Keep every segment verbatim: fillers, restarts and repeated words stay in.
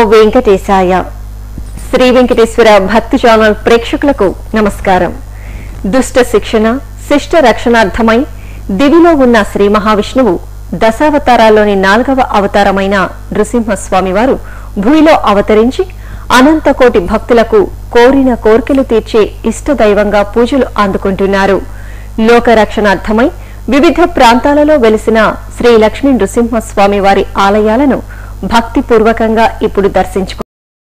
వెంకటేశాయ. శ్రీ వెంకటేశ్వర భక్తి ఛానల్ ప్రేక్షకులకు నమస్కారం. దుష్ట శిక్షణ శిష్ట రక్షణార్థమై దివిలో ఉన్న శ్రీ మహావిష్ణువు దశావతారాల్లోని నాలుగవ అవతారమైన నృసింహస్వామి వారు భూమిలో అవతరించి అనంతకోటి భక్తులకు కోరిన కోర్కెలు తీర్చే ఇష్టదైవంగా పూజలు అందుకుంటున్నారు. లోక రక్షణార్థమై వివిధ ప్రాంతాలలో వెలిసిన శ్రీ లక్ష్మీ నృసింహస్వామి వారి ఆలయాలను భక్తిపూర్వకంగా ఇప్పుడు దర్శించుకో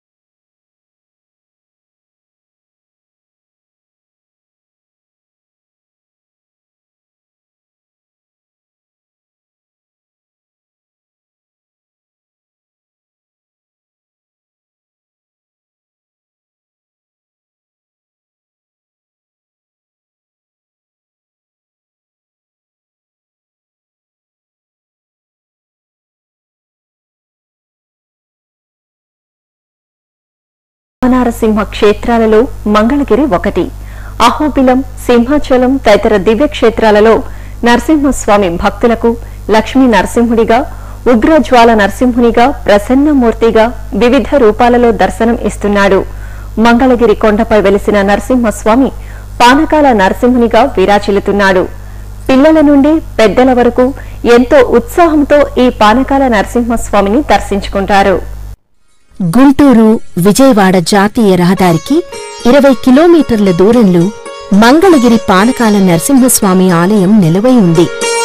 నరసింహ క్షేత్రాలలో మంగళగిరి ఒకటి. అహోబిలం, సింహాచలం తదితర దివ్య క్షేత్రాలలో నరసింహస్వామి భక్తులకు లక్ష్మీ నరసింహుడిగా, ఉగ్రజ్వాల నరసింహునిగా, ప్రసన్నమూర్తిగా వివిధ రూపాలలో దర్శనం ఇస్తున్నాడు. మంగళగిరి కొండపై వెలిసిన నరసింహస్వామి పానకాల నరసింహునిగా విరాచిల్లుతున్నాడు. పిల్లల నుండి పెద్దల వరకు ఎంతో ఉత్సాహంతో ఈ పానకాల నరసింహస్వామిని దర్శించుకుంటారు. గుంటూరు విజయవాడ జాతీయ రహదారికి ఇరవై కిలోమీటర్ల దూరంలో మంగళగిరి పానకాల నరసింహస్వామి ఆలయం నిలవై ఉంది.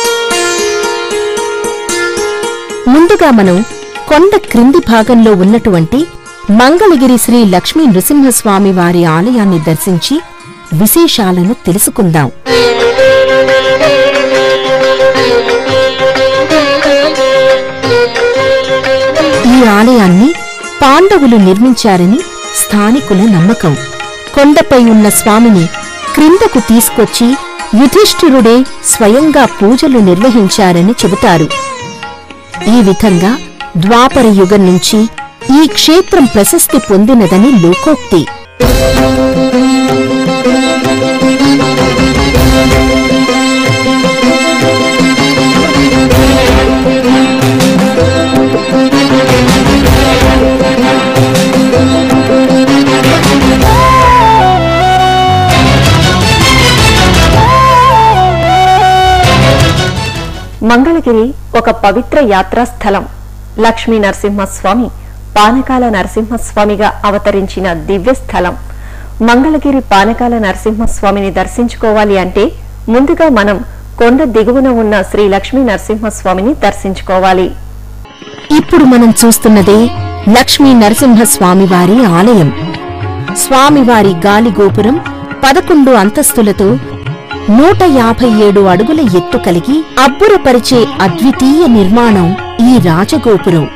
ముందుగా మనం కొండ క్రింది భాగంలో ఉన్నటువంటి మంగళగిరి శ్రీ లక్ష్మీ నృసింహస్వామి వారి ఆలయాన్ని దర్శించి విశేషాలను తెలుసుకుందాం. ఈ ఆలయాన్ని పాండవులు నిర్మించారని స్థానికుల నమ్మకం. కొండపై ఉన్న స్వామిని క్రిందకు తీసుకొచ్చి యుధిష్ఠిరుడే స్వయంగా పూజలు నిర్వహించారని చెబుతారు. ఈ విధంగా ద్వాపర యుగం నుంచి ఈ క్షేత్రం ప్రశస్తి పొందినదని లోకోక్తి. మంగళగిరి ఒక పవిత్ర యాత్రా స్థలం. లక్ష్మీ నరసింహస్వామి పానకాల నరసింహస్వామిగా అవతరించిన దివ్య స్థలం. మంగళగిరి పానకాల నరసింహస్వామిని దర్శించుకోవాలి అంటే ముందుగా మనం కొండ దిగువన ఉన్న శ్రీ లక్ష్మీ నరసింహస్వామిని దర్శించుకోవాలి. ఇప్పుడు మనం చూస్తున్నదే లక్ష్మీ నరసింహస్వామి వారి ఆలయం. స్వామివారి గాలి గోపురం పదకొండు అంతస్తులతో నూట యాభై ఏడు అడుగుల ఎత్తు కలిగి అబ్బురపరిచే అద్వితీయ నిర్మాణం ఈ రాజగోపురం.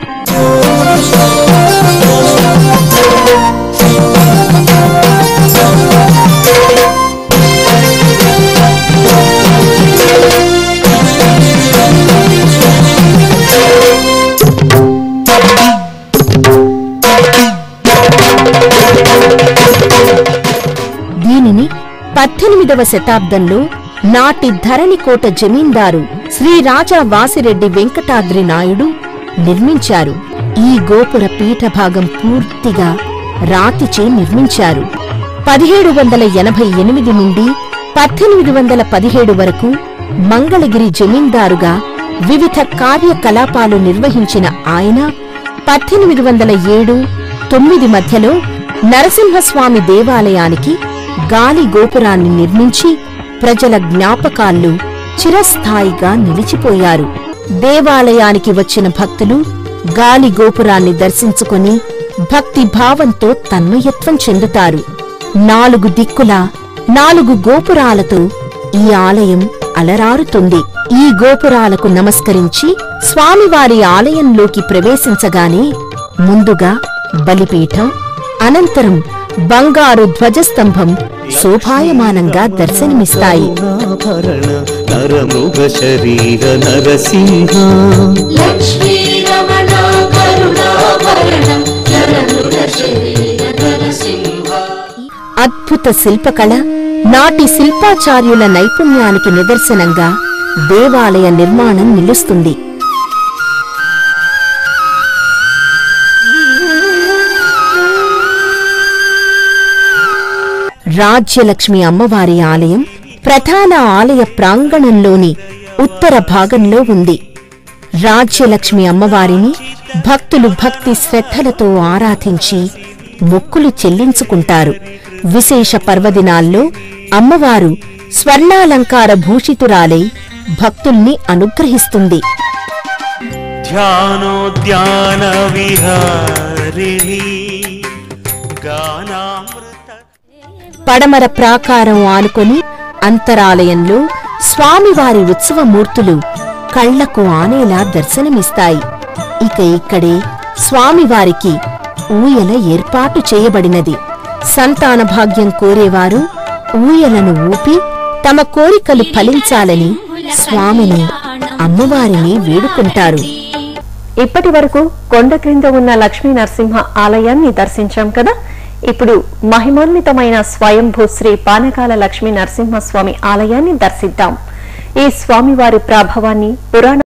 దీనిని పద్దెనిమిదవ శతాబ్దంలో నాటి ధరణికోట జమీందారు శ్రీ రాజా వాసిరెడ్డి వెంకటాద్రి నాయుడు నిర్మించారు. ఈ గోపుర పీఠభాగం పూర్తిగా రాతిచే నిర్మించారు. పదిహేడు వందల ఎనభై ఎనిమిది నుండి పద్దెనిమిది వందల పదిహేడు వరకు మంగళగిరి జమీందారుగా వివిధ కార్యకలాపాలు నిర్వహించిన ఆయన పద్దెనిమిది వందల ఏడు తొమ్మిది మధ్యలో నరసింహస్వామి దేవాలయానికి గాలి గోపురాన్ని నిర్మించి ప్రజల జ్ఞాపకాల్లో చిరస్థాయిగా నిలిచిపోయారు. దేవాలయానికి వచ్చిన భక్తులు గాలి గోపురాన్ని దర్శించుకుని భక్తి భావంతో తన్మయత్వం చెందుతారు. నాలుగు దిక్కులా నాలుగు గోపురాలతో ఈ ఆలయం అలరారుతుంది. ఈ గోపురాలకు నమస్కరించి స్వామివారి ఆలయంలోకి ప్రవేశించగానే ముందుగా బలిపీఠం, అనంతరం బంగారు ధ్వజస్తంభం శోభాయమానంగా దర్శనమిస్తాయి. అద్భుత శిల్పకళ నాటి శిల్పాచార్యుల నైపుణ్యానికి నిదర్శనంగా దేవాలయ నిర్మాణం నిలుస్తుంది. రాజ్యలక్ష్మి అమ్మవారి ఆలయం ప్రధాన ఆలయ ప్రాంగణంలోని ఉత్తర భాగంలో ఉంది. రాజ్యలక్ష్మి అమ్మవారిని భక్తులు భక్తి శ్రద్ధలతో ఆరాధించి మొక్కులు చెల్లించుకుంటారు. విశేష పర్వదినాల్లో అమ్మవారు స్వర్ణాలంకార భూషితురాలై భక్తుల్ని అనుగ్రహిస్తుంది. ధ్యానోద్యాన విహారిణి గానామృత. పడమర ప్రాకారం ఆనుకొని అంతరాలయంలో స్వామివారి ఉత్సవమూర్తులు కళ్లకు ఆనేలా దర్శనమిస్తాయి. ఇక ఇక్కడే స్వామివారికి ఊయల ఏర్పాటు చేయబడినది. సంతాన భాగ్యం కోరేవారు ఊయలను ఊపి తమ కోరికలు ఫలించాలని స్వామిని అమ్మవారిని వేడుకుంటారు. ఇప్పటి వరకు కొండ క్రింద ఉన్న లక్ష్మీ నరసింహ ఆలయాన్ని దర్శించాం కదా. ఇప్పుడు మహిమాన్వితమైన స్వయంభూ శ్రీ పానకాల లక్ష్మీ నరసింహస్వామి ఆలయాన్ని దర్శిద్దాం. ఈ స్వామివారి ప్రాభవాన్ని పురాణ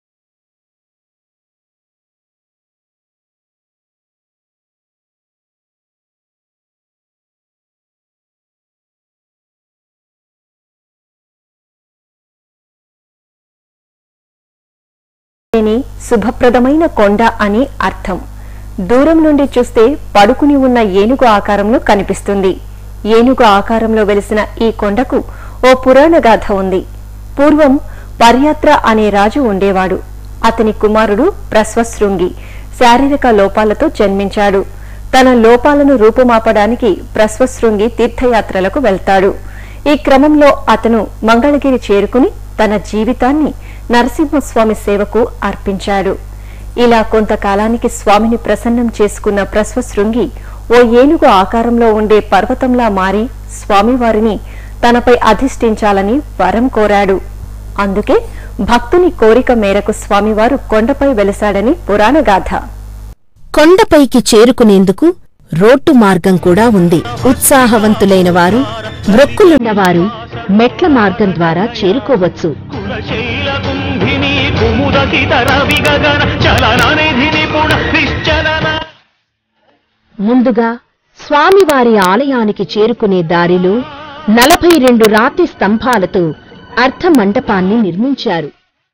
శుభప్రదమైన కొండ అని అర్థం. దూరం నుండి చూస్తే పడుకుని ఉన్న ఏనుగు ఆకారంలో కనిపిస్తుంది. ఏనుగు ఆకారంలో వెలిసిన ఈ కొండకు ఓ పురాణ గాథ ఉంది. పూర్వం పర్యాత్ర అనే రాజు ఉండేవాడు. అతని కుమారుడు ప్రస్వశృంగి శారీరక లోపాలతో జన్మించాడు. తన లోపాలను రూపుమాపడానికి ప్రస్వశృంగి తీర్థయాత్రలకు వెళ్తాడు. ఈ క్రమంలో అతను మంగళగిరి చేరుకుని తన జీవితాన్ని నరసింహస్వామి సేవకు అర్పించాడు. ఇలా కొంతకాలానికి స్వామిని ప్రసన్నం చేసుకున్న ప్రస్వశృంగి ఓ ఏనుగు ఆకారంలో ఉండే పర్వతంలా మారి స్వామివారిని తనపై అధిష్ఠించాలని వరం కోరాడు. అందుకే భక్తుని కోరిక మేరకు స్వామివారు కొండపై వెలిశాడని పురాణగాథ. కొండపైకి చేరుకునేందుకు రోడ్డు మార్గం కూడా ఉంది. ఉత్సాహవంతులైన వారు, మొక్కులున్నవారు మెట్ల మార్గం ద్వారా చేరుకోవచ్చు. ముందుగా స్వామివారి ఆలయానికి చేరుకునే దారిలో నలభై రెండు రాతి స్తంభాలతో అర్ధ మండపాన్ని నిర్మించారు.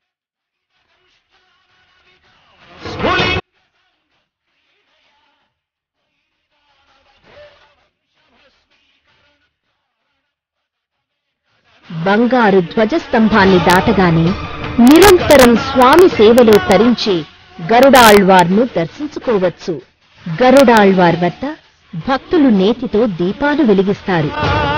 బంగారు ధ్వజస్తంభాన్ని దాటగానే నిరంతరం స్వామి సేవలో తరించే గరుడాళ్వార్ను దర్శించుకోవచ్చు. గరుడాళ్వార్ వద్ద భక్తులు నేతితో దీపాలు వెలిగిస్తారు.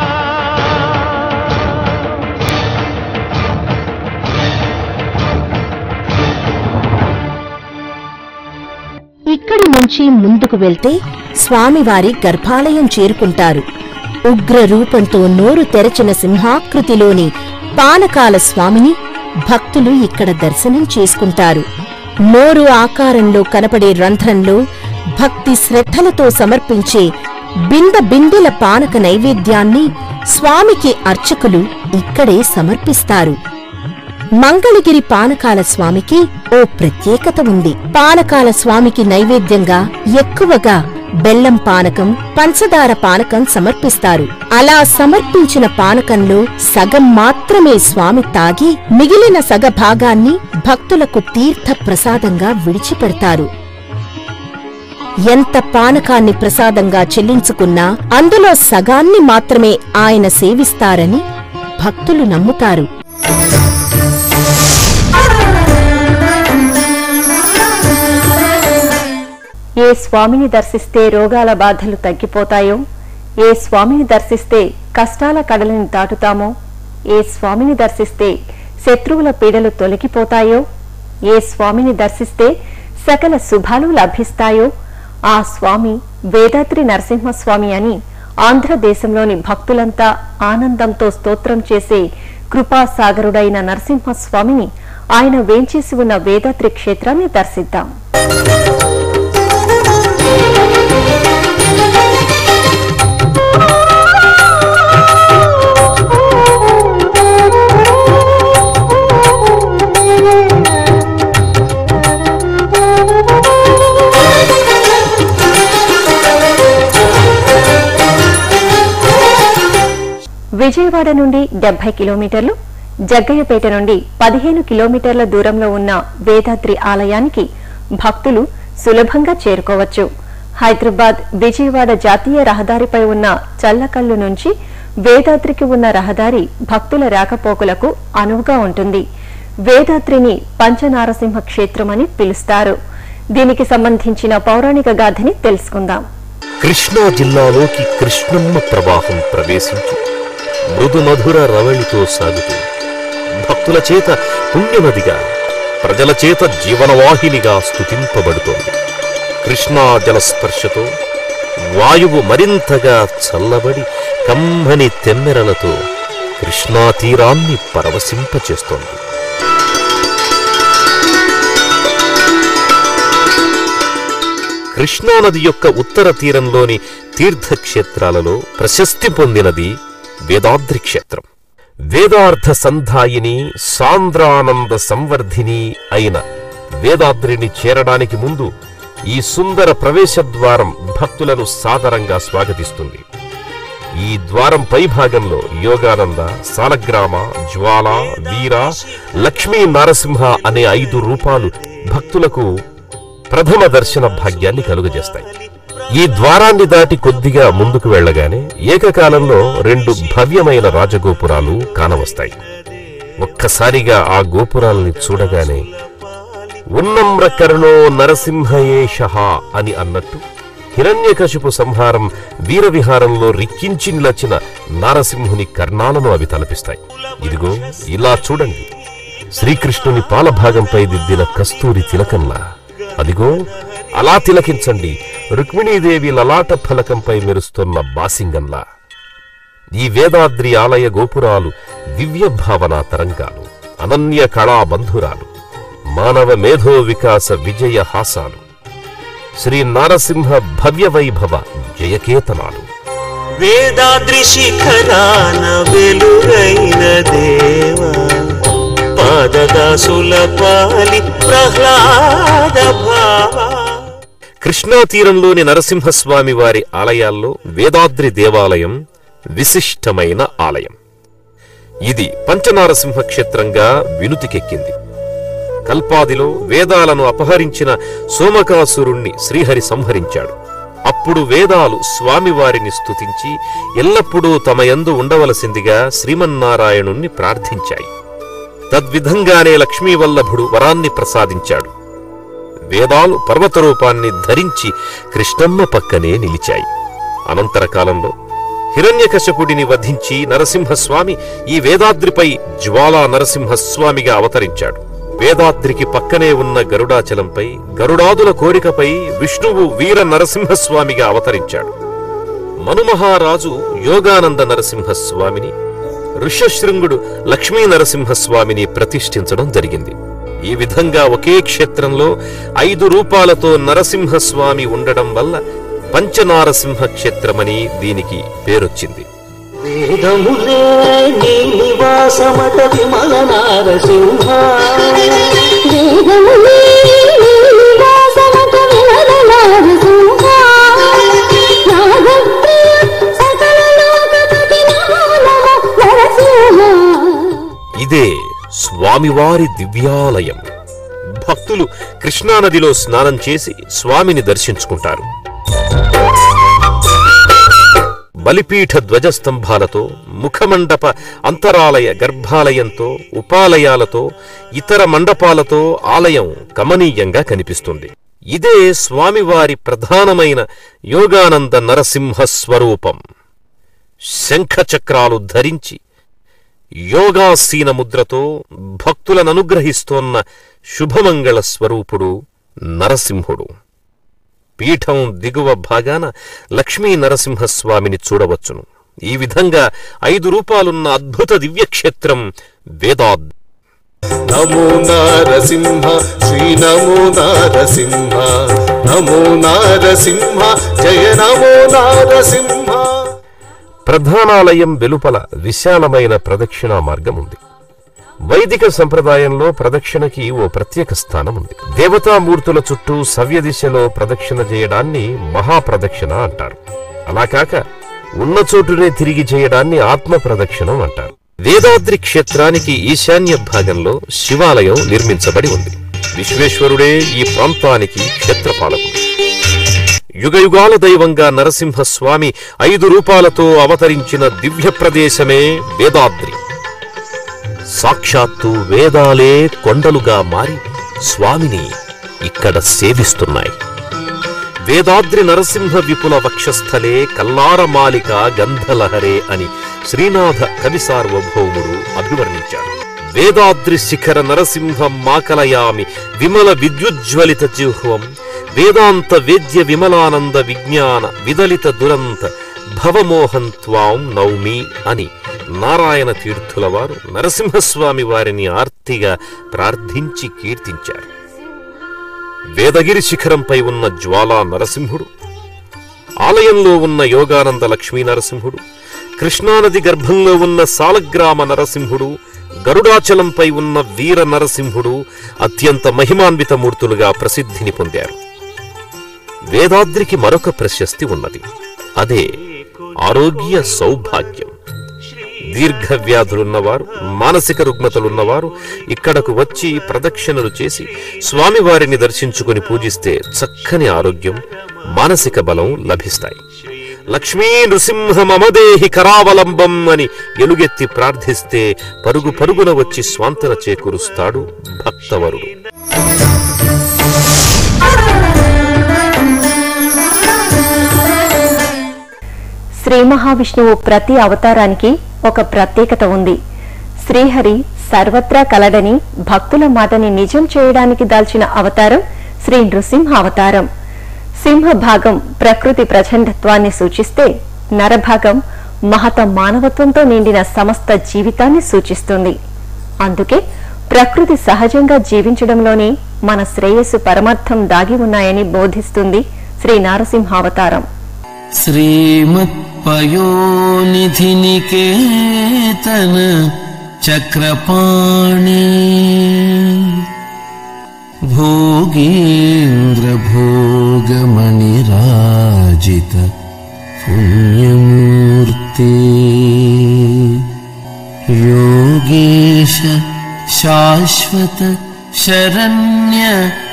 ఇక్కడి నుంచి ముందుకు వెళ్తే స్వామివారి గర్భాలయం చేరుకుంటారు. ఉగ్ర రూపంతో నోరు తెరచిన సింహాకృతిలోని పానకాల స్వామిని భక్తులు ఇక్కడ దర్శనం చేసుకుంటారు. నోరు ఆకారంలో కనపడే రంధ్రంలో భక్తి శ్రద్ధలతో సమర్పించే బింద బిందెల పానక నైవేద్యాన్ని స్వామికి అర్చకులు ఇక్కడే సమర్పిస్తారు. మంగళగిరి పానకాల స్వామికి ఓ ప్రత్యేకత ఉంది. పానకాల స్వామికి నైవేద్యంగా ఎక్కువగా బెల్లం పానకం, పంచదార పానకం సమర్పిస్తారు. అలా సమర్పించిన పానకంలో సగం మాత్రమే స్వామి తాగి మిగిలిన సగ భాగాన్ని భక్తులకు తీర్థ ప్రసాదంగా విడిచిపెడతారు. ఎంత పానకాన్ని ప్రసాదంగా చెల్లించుకున్నా అందులో సగాన్ని మాత్రమే ఆయన సేవిస్తారని భక్తులు నమ్ముతారు. ఏ స్వామిని దర్శిస్తే రోగాల బాధలు తగ్గిపోతాయో, ఏ స్వామిని దర్శిస్తే కష్టాల కడలిని దాటుతామో, ఏ స్వామిని దర్శిస్తే శత్రువుల పీడలు తొలగిపోతాయో, ఏ స్వామిని దర్శిస్తే సకల శుభాలు లభిస్తాయో ఆ స్వామి వేదాద్రి నరసింహస్వామి అని ఆంధ్రదేశంలోని భక్తులంతా ఆనందంతో స్తోత్రం చేసే కృపాసాగరుడైన నరసింహస్వామిని ఆయన వేంచేసి ఉన్న వేదాద్రి క్షేత్రాన్ని దర్శిద్దాం. విజయవాడ నుండి డెబ్బై కిలోమీటర్లు, జగ్గయ్యపేట నుండి పదిహేను కిలోమీటర్ల దూరంలో ఉన్న వేదాద్రి ఆలయానికి భక్తులు సులభంగా చేరుకోవచ్చు. హైదరాబాద్ విజయవాడ జాతీయ రహదారిపై ఉన్న చల్లకల్లు నుంచి వేదాద్రికి ఉన్న రహదారి భక్తుల రాకపోకలకు అనువుగా ఉంటుంది. వేదాద్రిని పంచనారసింహ క్షేత్రమని పిలుస్తారు. దీనికి సంబంధించిన పౌరాణిక గాథని తెలుసుకుందాం. కృష్ణా జిల్లాలోకి కృష్ణమ్మ ప్రవాహం ప్రవేశించి మృదు మధుర రవళితో సాగుతూ భక్తుల చేత పుణ్యనదిగా, ప్రజల చేత జీవనవాహినిగా స్తుతింపబడుతోంది. కృష్ణా జలస్పర్శతో వాయువు మరింతగా చల్లబడి కమ్మని తెమ్మెరలతో కృష్ణా తీరాన్ని పరవశింపచేస్తోంది. కృష్ణానది యొక్క ఉత్తర తీరంలోని తీర్థక్షేత్రాలలో ప్రశస్తి పొందినది వేదాద్రి క్షేత్రం. వేదార్థ సంధాయిని, సాంద్రానంద సంవర్ధిని అయిన వేదాద్రిని చేరడానికి ముందు ఈ సుందర ప్రవేశద్వారం భక్తులను సాదరంగా స్వాగతిస్తుంది. ఈ ద్వారం పై భాగంలో యోగానంద, సాలగ్రామ, జ్వాల, వీర, లక్ష్మీ నరసింహ అనే ఐదు రూపాలు భక్తులకు ప్రథమ దర్శన భాగ్యాన్ని కలుగజేస్తాయి. ఈ ద్వారాన్ని దాటి కొద్దిగా ముందుకు వెళ్లగానే ఏకకాలంలో రెండు భవ్యమైన రాజగోపురాలు కానవస్తాయి. ఒక్కసారిగా ఆ గోపురాల్ని చూడగానే ఉన్నమ్రకర్ణో నరసింహయేషః అని అన్నట్టు హిరణ్యకశిపు సంహారం వీరవిహారంలో రిక్కించి నిలచిన నారసింహుని కర్ణాలను అవి తలపిస్తాయి. ఇదిగో ఇలా చూడండి, శ్రీకృష్ణుని పాలభాగంపై దిద్దిన కస్తూరి తిలకంలా. అదిగో అలా తిలకించండి, రుక్మిణీదేవి లలాట ఫలకంపై మెరుస్తున్న బాసింగంలా. ఈ వేదాద్రి ఆలయ గోపురాలు దివ్య భావనా తరంగాలు, అనన్య కళాబంధురాలు, మానవ మేధో వికాస విజయ హాసాలు, శ్రీ నారసింహ భవ్య వైభవ జయకేతనాలు. వేదాద్రి శిఖరాన వెలుగైన దేవా, పాదదాసుల పాలి ప్రహ్లాద భావా. కృష్ణా తీరంలోని నరసింహస్వామి వారి ఆలయాల్లో వేదాద్రి దేవాలయం విశిష్టమైన ఆలయం. ఇది పంచనారసింహ క్షేత్రంగా వినుతికెక్కింది. కల్పాదిలో వేదాలను అపహరించిన సోమకాసురుణ్ణి శ్రీహరి సంహరించాడు. అప్పుడు వేదాలు స్వామివారిని స్తుతించి ఎల్లప్పుడూ తమ యందు ఉండవలసిందిగా శ్రీమన్నారాయణుణ్ణి ప్రార్థించాయి. తద్విధంగానే లక్ష్మీవల్లభుడు వరాన్ని ప్రసాదించాడు. వేదాలు పర్వతరూపాన్ని ధరించి కృష్ణమ్మ పక్కనే నిలిచాయి. అనంతర కాలంలో హిరణ్యకశపుడిని వధించి నరసింహస్వామి ఈ వేదాద్రిపై జ్వాలా నరసింహస్వామిగా అవతరించాడు. వేదాద్రికి పక్కనే ఉన్న గరుడాచలంపై గరుడాదుల కోరికపై విష్ణువు వీర నరసింహస్వామిగా అవతరించాడు. మనుమహారాజు యోగానంద నరసింహస్వామిని, ఋష్యశృంగుడు లక్ష్మీ నరసింహస్వామిని ప్రతిష్ఠించడం జరిగింది. ఈ విధంగా ఒకే క్షేత్రంలో ఐదు రూపాలతో నరసింహస్వామి ఉండడం వల్ల పంచనారసింహ క్షేత్రమని దీనికి పేరొచ్చింది. వేదములే నీ నివాసమట విమల నారసింహ, వేదములే నీ నివాసమట విమల నారసింహ, నాగప్రియ సకల లోకపతి నమో నమో నరసింహ. ఇదే స్వామివారి దివ్యాలయం. భక్తులు కృష్ణానదిలో స్నానం చేసి స్వామిని దర్శించుకుంటారు. బలిపీఠ ధ్వజస్తంభాలతో, ముఖమండప అంతరాలయ గర్భాలయంతో, ఉపాలయాలతో, ఇతర మండపాలతో ఆలయం కమనీయంగా కనిపిస్తుంది. ఇదే స్వామివారి ప్రధానమైన యోగానంద నరసింహ స్వరూపం. శంఖచక్రాలు ధరించి యోగాసీన ముద్రతో భక్తులను అనుగ్రహిస్తోన్న శుభమంగళ స్వరూపుడు నరసింహుడు. పీఠం దిగువ భాగాన లక్ష్మీ నరసింహస్వామిని చూడవచ్చును. ఈ విధంగా ఐదు రూపాలున్న అద్భుత దివ్యక్షేత్రం వేదాద్రి. నమో నారసింహ, శ్రీ నమో నారసింహ, నమో నారసింహ, జయ నమో నారసింహ. ప్రధానాలయం వెలుపల విశాలమైన ప్రదక్షిణా మార్గం ఉంది. వైదిక సంప్రదాయంలో ప్రదక్షిణకి ఓ ప్రత్యేక స్థానం ఉంది. దేవతామూర్తుల చుట్టూ సవ్య దిశలో ప్రదక్షిణ చేయడాన్ని మహాప్రదక్షిణ అంటారు. అలా కాక ఉన్న చోటునే తిరిగి చేయడాన్ని ఆత్మ ప్రదక్షిణం అంటారు. వేదాద్రి క్షేత్రానికి ఈశాన్య భాగంలో శివాలయం నిర్మించబడి ఉంది. విశ్వేశ్వరుడే ఈ ప్రాంతానికి క్షేత్రపాలకుడు. యుగయుగాల దైవంగా నరసింహస్వామి ఐదు రూపాలతో అవతరించిన దివ్య ప్రదేశమే వేదాద్రి. సాక్షాత్తు వేదాలే కొండలుగా మారి స్వామిని ఇక్కడ సేవిస్తున్నాయి. వేదాద్రి నరసింహ విపుల వక్షస్థలే కల్లారమాలిక గంధలహరే అని శ్రీనాథ కవి సార్వభౌముడు అభివర్ణించాడు. వేదాద్రి శిఖర నరసింహం మాకలయామి విమల విద్యుజ్వలిత జిహ్వం వేదాంత వేద్య విమలానంద విజ్ఞాన విదలిత దురంత భవమోహం త్వాం నౌమి అని నారాయణ తీర్థుల వారు నరసింహస్వామి వారిని ఆర్తిగా ప్రార్థించి కీర్తించారు. వేదగిరి శిఖరంపై ఉన్న జ్వాలా నరసింహుడు, ఆలయంలో ఉన్న యోగానంద లక్ష్మీ నరసింహుడు, కృష్ణానది గర్భంలో ఉన్న సాలగ్రామ నరసింహుడు, గరుడాచలంపై ఉన్న వీర నరసింహుడు అత్యంత మహిమాన్విత మూర్తులుగా ప్రసిద్ధిని పొందారు. వేదాద్రికి మరొక ప్రశస్తి ఉన్నది. అదే ఆరోగ్య సౌభాగ్యం. దీర్ఘ వ్యాధులున్నవారు, మానసిక రుగ్మతలున్నవారు ఇక్కడకు వచ్చి ప్రదక్షిణలు చేసి స్వామివారిని దర్శించుకుని పూజిస్తే చక్కని ఆరోగ్యం, మానసిక బలం లభిస్తాయి. లక్ష్మీ నృసింహ మమదేహి కరావలంబం అని ఎలుగెత్తి ప్రార్థిస్తే పరుగు పరుగున వచ్చి స్వాంతన చేకూరుస్తాడు భక్తవరుడు. శ్రీ మహావిష్ణువు ప్రతి అవతారానికి ఒక ప్రత్యేకత ఉంది. శ్రీహరి సర్వత్రా కలడని భక్తుల మాటని నిజం చేయడానికి దాల్చిన అవతారం శ్రీ నృసింహ అవతారం. సింహ భాగం ప్రకృతి ప్రచండత్వాన్ని సూచిస్తే, నరభాగం మహత మానవత్వంతో నిండిన సమస్త జీవితాన్ని సూచిస్తుంది. అందుకే ప్రకృతి సహజంగా జీవించడంలోనే మన శ్రేయస్సు పరమార్థం దాగి ఉన్నాయని బోధిస్తుంది శ్రీ నరసింహావతారం. శ్రీమత్పయోనిధి నికేతన చక్రపాణి భోగేంద్ర భోగమణిరాజిత పుణ్యమూర్తి యోగేశ శాశ్వత శరణ్య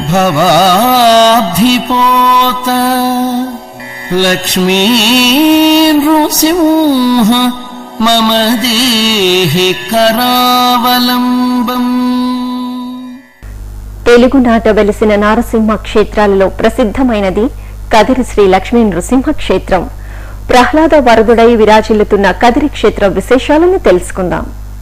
భవాబ్ధిపోత లక్ష్మీ నృసింహ మమ దేహి కరావలంబం. తెలుగునాట వెలిసిన నారసింహ క్షేత్రాలలో ప్రసిద్ధమైనది కదిరి శ్రీ లక్ష్మీ నృసింహ క్షేత్రం. ప్రహ్లాద వరదుడై విరాజిల్లుతున్న కదిరి క్షేత్ర విశేషాలను తెలుసుకుందాం.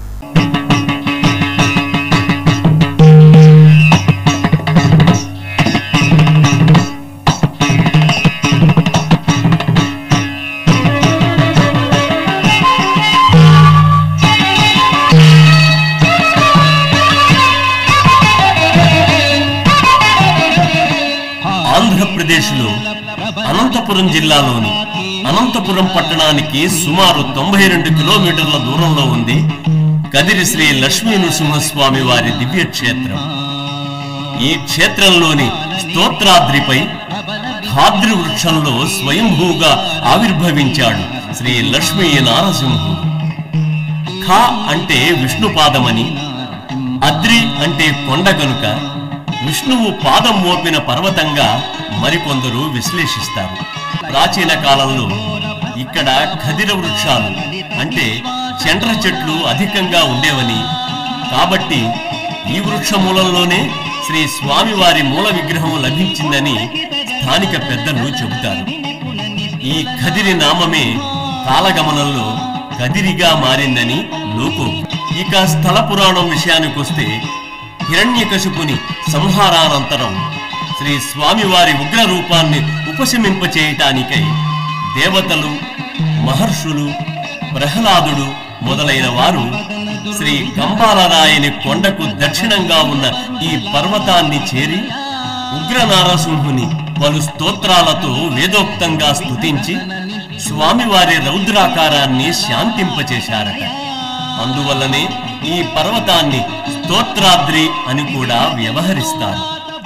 ఆంధ్రప్రదేశ్లో అనంతపురం జిల్లాలోని అనంతపురం పట్టణానికి సుమారు తొంభై రెండు కిలోమీటర్ల దూరంలో ఉంది కదిరి శ్రీ లక్ష్మీ నృసింహస్వామి వారి దివ్య క్షేత్రం. ఈ క్షేత్రంలోని స్తోత్రాద్రిపై ఖాద్రి వృక్షంలో స్వయంభూగా ఆవిర్భవించాడు శ్రీ లక్ష్మీ నారసింహుడు. ఖా అంటే విష్ణుపాదమని, అద్రి అంటే కొండ గనుక విష్ణువు పాదం మోపిన పర్వతంగా మరికొందరు విశ్లేషిస్తారు. ప్రాచీన కాలంలో ఇక్కడ ఖదిర వృక్షాలు అంటే చండ్ర చెట్లు అధికంగా ఉండేవని, కాబట్టి ఈ వృక్ష మూలంలోనే శ్రీ స్వామివారి మూల విగ్రహం లభించిందని స్థానిక పెద్దలు చెబుతారు. ఈ ఖదిరి నామమే కాలగమనంలో కదిరిగా మారిందని లోకం. ఇక స్థల పురాణం విషయానికొస్తే హిరణ్యకశిపుని సంహారానంతరం శ్రీ స్వామివారి ఉగ్ర రూపాన్ని ఉపశమింపచేయటానికై దేవతలు, మహర్షులు, ప్రహ్లాదుడు మొదలైన వారు శ్రీ కంబాలరాయని కొండకు దక్షిణంగా ఉన్న ఈ పర్వతాన్ని చేరి ఉగ్ర నారసింహుని పలు స్తోత్రాలతో వేదోక్తంగా స్తుతించి స్వామివారి రౌద్రాకారాన్ని శాంతింపచేశారట. అందువల్లనే ఈ పర్వతాన్ని స్తోత్రాద్రి అని కూడా వ్యవహరిస్తారు.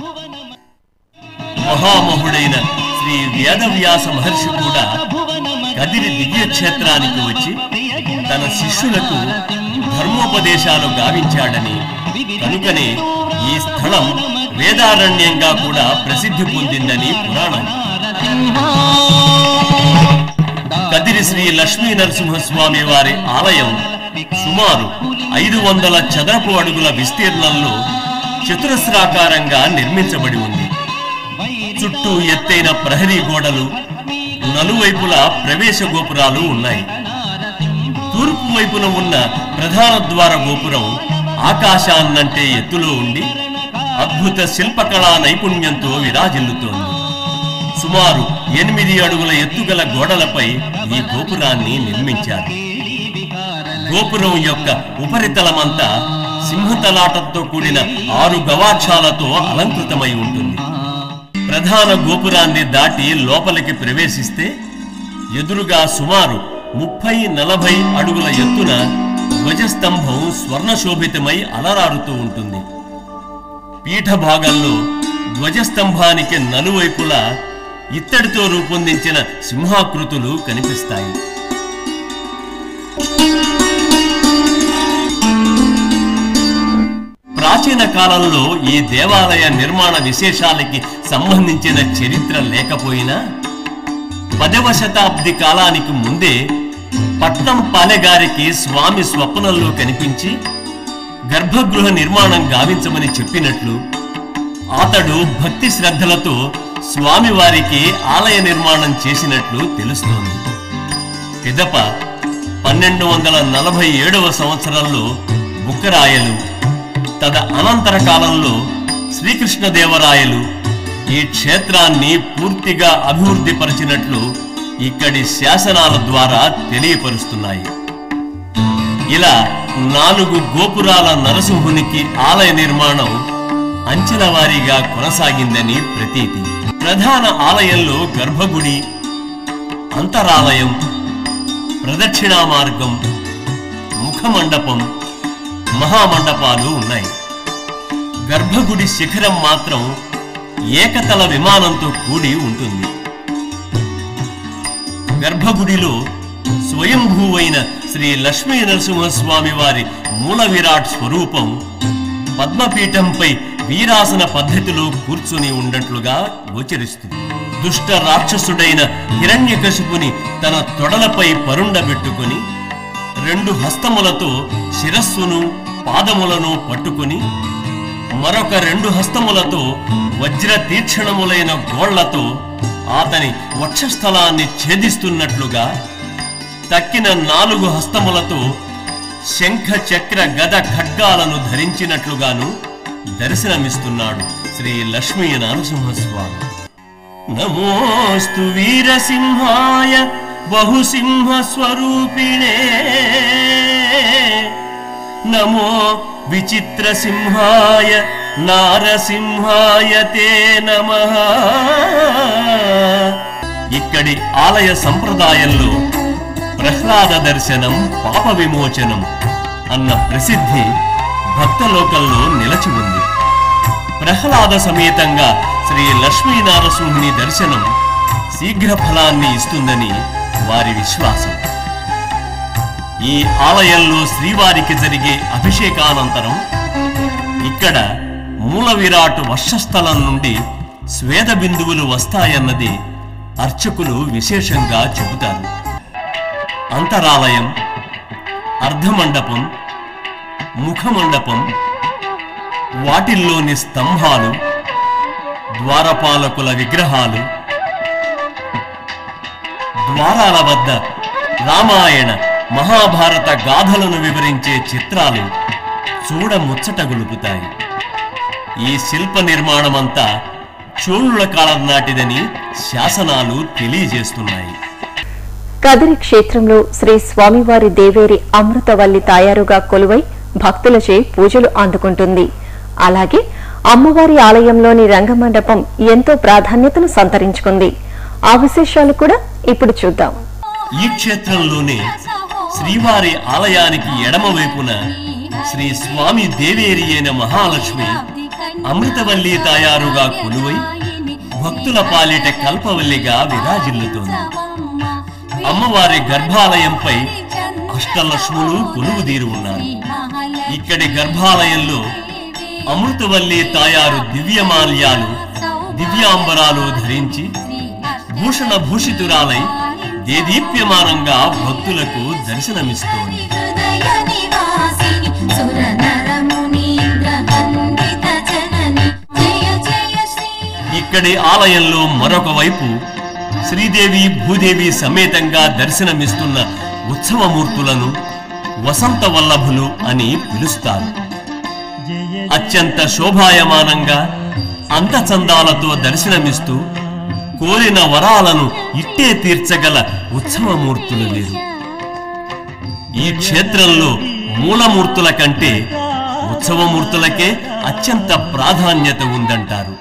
మహామహుడైన శ్రీ వేదవ్యాస మహర్షి కూడా కదిరి దివ్యక్షేత్రానికి వచ్చి తన శిష్యులకు ధర్మోపదేశాలు గావించాడని, కనుకనే ఈ స్థలం వేదారణ్యంగా కూడా ప్రసిద్ధి పొందిందని పురాణం. కదిరి శ్రీ లక్ష్మీ నరసింహస్వామి వారి ఆలయం సుమారు ఐదు వందల చదరపు అడుగుల విస్తీర్ణంలో చతురస్రాకారంగా నిర్మించబడి ఉంది. చుట్టూ ఎత్తైన ప్రహరీ గోడలు, నలువైపులా ప్రవేశ గోపురాలు ఉన్నాయి. తూర్పు వైపున ఉన్న ప్రధాన ద్వార గోపురం ఆకాశాన్నంటే ఎత్తులో ఉండి అద్భుత శిల్పకళా నైపుణ్యంతో విరాజిల్లుతోంది. సుమారు ఎనిమిది అడుగుల ఎత్తుగల గోడలపై ఈ గోపురాన్ని నిర్మించారు. గోపురం యొక్క ఉపరితలమంతా సింహతలాటంతో కూడిన ఆరు గవాక్షాలతో అలంకృతమై ఉంటుంది. ప్రధాన గోపురాన్ని దాటి లోపలికి ప్రవేశిస్తే ఎదురుగా సుమారు ముప్పై నలభై అడుగుల ఎత్తున ధ్వజస్తంభం స్వర్ణశోభితమై అలరారుతూ ఉంటుంది. పీఠ భాగంలో ధ్వజస్తంభానికి నలువైపులా ఇత్తడితో రూపొందించిన సింహాకృతులు కనిపిస్తాయి. ప్రాచీన కాలంలో ఈ దేవాలయ నిర్మాణ విశేషాలకి సంబంధించిన చరిత్ర లేకపోయినా పదవ శతాబ్ది కాలానికి ముందే పట్నం పాలెగారికి స్వామి స్వప్నంలో కనిపించి గర్భగృహ నిర్మాణం గావించమని చెప్పినట్లు, అతడు భక్తి శ్రద్ధలతో స్వామివారికి ఆలయ నిర్మాణం చేసినట్లు తెలుస్తోంది. పిదప పన్నెండు వందల నలభై ఏడవ సంవత్సరంలో బుక్కరాయలు, తద అనంతర కాలంలో శ్రీకృష్ణదేవరాయలు ఈ క్షేత్రాన్ని పూర్తిగా అభివృద్ధి పరిచినట్లు ఇక్కడి శాసనాల ద్వారా తెలియపరుస్తున్నాయి. ఇలా నాలుగు గోపురాల నరసింహునికి ఆలయ నిర్మాణం అంచెల వారీగా కొనసాగిందని ప్రతీతి. ప్రధాన ఆలయంలో గర్భగుడి, అంతరాలయం, ప్రదక్షిణా మార్గం, ముఖమండపం, మహామండపాలు ఉన్నాయి. గర్భగుడి శిఖరం మాత్రం ఏకతల విమానంతో కూడి ఉంటుంది. గర్భగుడిలో స్వయంభూవైన శ్రీ లక్ష్మీ నరసింహస్వామి వారి మూల విరాట్ స్వరూపం పద్మపీఠంపై వీరాసన పద్ధతిలో కూర్చుని ఉన్నట్లుగా గోచరిస్తుంది. దుష్ట రాక్షసుడైన హిరణ్యకశిపుని తన తొడలపై పరుండబెట్టుకుని రెండు హస్తములతో శిరస్సును పాదములను పట్టుకుని మరొక రెండు హస్తములతో వజ్ర తీక్షణములైన గోళ్లతో అతని వక్షస్థలాన్ని ఛేదిస్తున్నట్లుగా, తక్కిన నాలుగు హస్తములతో శంఖ చక్ర గద ఖడ్గాలను ధరించినట్లుగాను దర్శనమిస్తున్నాడు శ్రీ లక్ష్మీ నరసింహస్వామి. నమోస్తు వీరసింహాయ బహుసింహ స్వరూపిణే, నమో విచిత్ర సింహాయ నారసింహాయ తే నమః. ఇక్కడి ఆలయ సంప్రదాయంలో ప్రహ్లాద దర్శనం పాప విమోచనం అన్న ప్రసిద్ధి భక్తలోకంలో నిలచి ఉంది. ప్రహ్లాద సమేతంగా శ్రీ లక్ష్మీనారసింహుని దర్శనం శీఘ్ర ఫలాన్ని ఇస్తుందని వారి విశ్వాసం. ఈ ఆలయంలో శ్రీవారికి జరిగే అభిషేకానంతరం ఇక్కడ మూల విరాట్ వర్షస్థలం నుండి స్వేద బిందువులు వస్తాయన్నది అర్చకులు విశేషంగా చెబుతారు. అంతరాలయం, అర్ధమండపం, ముఖమండపం, వాటిల్లోని స్తంభాలు, ద్వారపాలకుల విగ్రహాలు, ద్వారాల వద్ద రామాయణ మహాభారత గాథలను వివరించే చిత్రాలు చూడ ముచ్చట గొలుపుతాయి. ఈ శిల్ప నిర్మాణమంతా చోళుల కాలం నాటిదని శాసనాలు తెలియజేస్తున్నాయి. కదిరి క్షేత్రంలో శ్రీ స్వామివారి దేవేరి అమృతవల్లి తాయారుగా కొలువై భక్తులచే పూజలు అందుకుంటుంది. అలాగే అమ్మవారి ఆలయంలోని రంగమండపం ఎంతో ప్రాధాన్యతను సంతరించుకుంది. ఆ విశేషాలు కూడా ఇప్పుడు చూద్దాం. ఈ క్షేత్రంలోనే శ్రీవారి ఆలయానికి ఎడమ వైపున శ్రీ స్వామి దేవేరి అయిన మహాలక్ష్మి అమృతవల్లి తాయారుగా కొలువై భక్తుల పాలిట కల్పవల్లిగా విరాజిల్లుతోంది. అమ్మవారి గర్భాలయంపై అష్టలక్ష్ములు కొలువుదీరి ఉన్నారు. ఇక్కడి గర్భాలయంలో అమృతవల్లి తాయారు దివ్యమాల్యాలు దివ్యాంబరాలు ధరించి భూషణ భూషితురాలై దేదీప్యమానంగా భక్తులకు దర్శనమిస్తోంది. ఇక్కడి ఆలయంలో మరొక వైపు శ్రీదేవి భూదేవి సమేతంగా దర్శనమిస్తున్న ఉత్సవమూర్తులను వసంత వల్లభులు అని పిలుస్తారు. అత్యంత శోభాయమానంగా అంతచందాలతో దర్శనమిస్తూ కోరిన వరాలను ఇట్టే తీర్చగల ఉత్సవమూర్తులు లేరు. ఈ క్షేత్రంలో మూలమూర్తుల కంటే ఉత్సవమూర్తులకే అత్యంత ప్రాధాన్యత ఉందంటారు.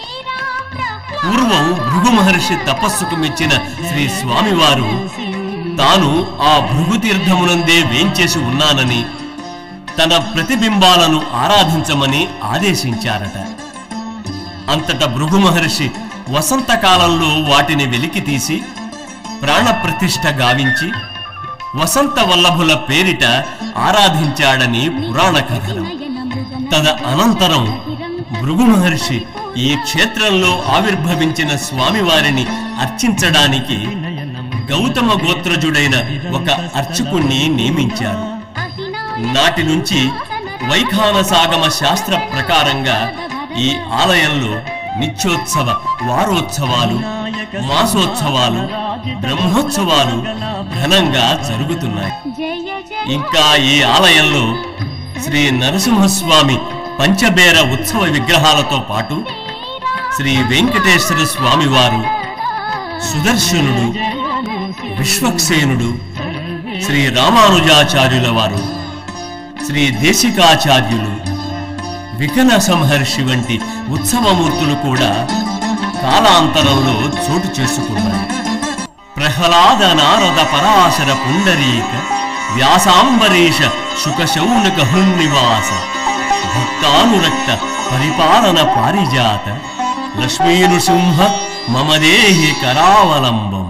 పూర్వం భృగు మహర్షి తపస్సుకు మెచ్చిన శ్రీ స్వామివారు తాను ఆ భృగుతీర్థమునందే వేంచేసి ఉన్నానని తన ప్రతిబింబాలను ఆరాధించమని ఆదేశించారట. అంతట భృగు మహర్షి వసంతకాలంలో వాటిని వెలికి తీసి ప్రాణప్రతిష్ఠ గావించి వసంత వల్లభుల పేరిట ఆరాధించాడని పురాణ కథనం. తద అనంతరం భృగు మహర్షి ఈ క్షేత్రంలో ఆవిర్భవించిన స్వామివారిని అర్చించడానికి గౌతమ గోత్రజుడైన ఒక అర్చకుణ్ణి నియమించారు. నాటి నుంచి వైఖానసాగమ శాస్త్ర ప్రకారంగా ఈ ఆలయంలో నిత్యోత్సవ వారోత్సవాలు, మాసోత్సవాలు, బ్రహ్మోత్సవాలు ఘనంగా జరుగుతున్నాయి. ఇంకా ఈ ఆలయంలో శ్రీ నరసింహస్వామి పంచబేర ఉత్సవ విగ్రహాలతో పాటు శ్రీ వెంకటేశ్వర స్వామి వారు, సుదర్శనుడు, విశ్వక్సేనుడు, శ్రీ రామానుజాచార్యుల వారు, శ్రీ దేశికాచార్యులు, వికన సంహర్షి వంటి ఉత్సవమూర్తులు కూడా కాలాంతరంలో చోటు చేసుకున్నాయి. ప్రహ్లాద నారద పరాశర పుండరీక వ్యాసాంబరీష శుకశౌనక హృన్నివాస భక్తానురక్త పరిపాలన పారిజాత లక్ష్మీనృసింహ మమ దేహి కరావలంబం.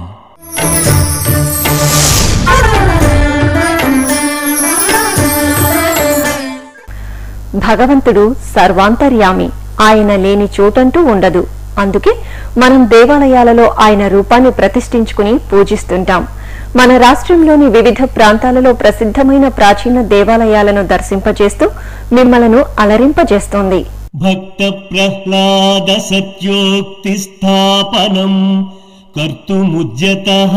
భగవంతుడు సర్వాంతర్యామి, ఆయన లేని చోటంటూ ఉండదు. అందుకే మనం దేవాలయాలలో ఆయన రూపాన్ని ప్రతిష్ఠించుకుని పూజిస్తుంటాం. మన రాష్ట్రంలోని వివిధ ప్రాంతాలలో ప్రసిద్ధమైన ప్రాచీన దేవాలయాలను దర్శింపజేస్తూ మిమ్మలను అలరింపజేస్తోంది. భక్త ప్రహ్లాద సత్యోక్తి స్థాపనం కర్తుముజ్యతః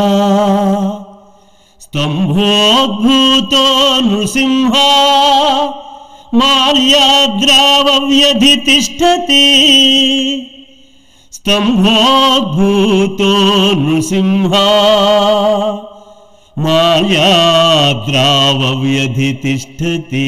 స్తంభోద్భూతో నృసింహ మాల్యాద్రావవ్యధి తిష్టతి స్తంభోద్భూతో నృసింహ మాల్యాద్రావవ్యధి తిష్టతి.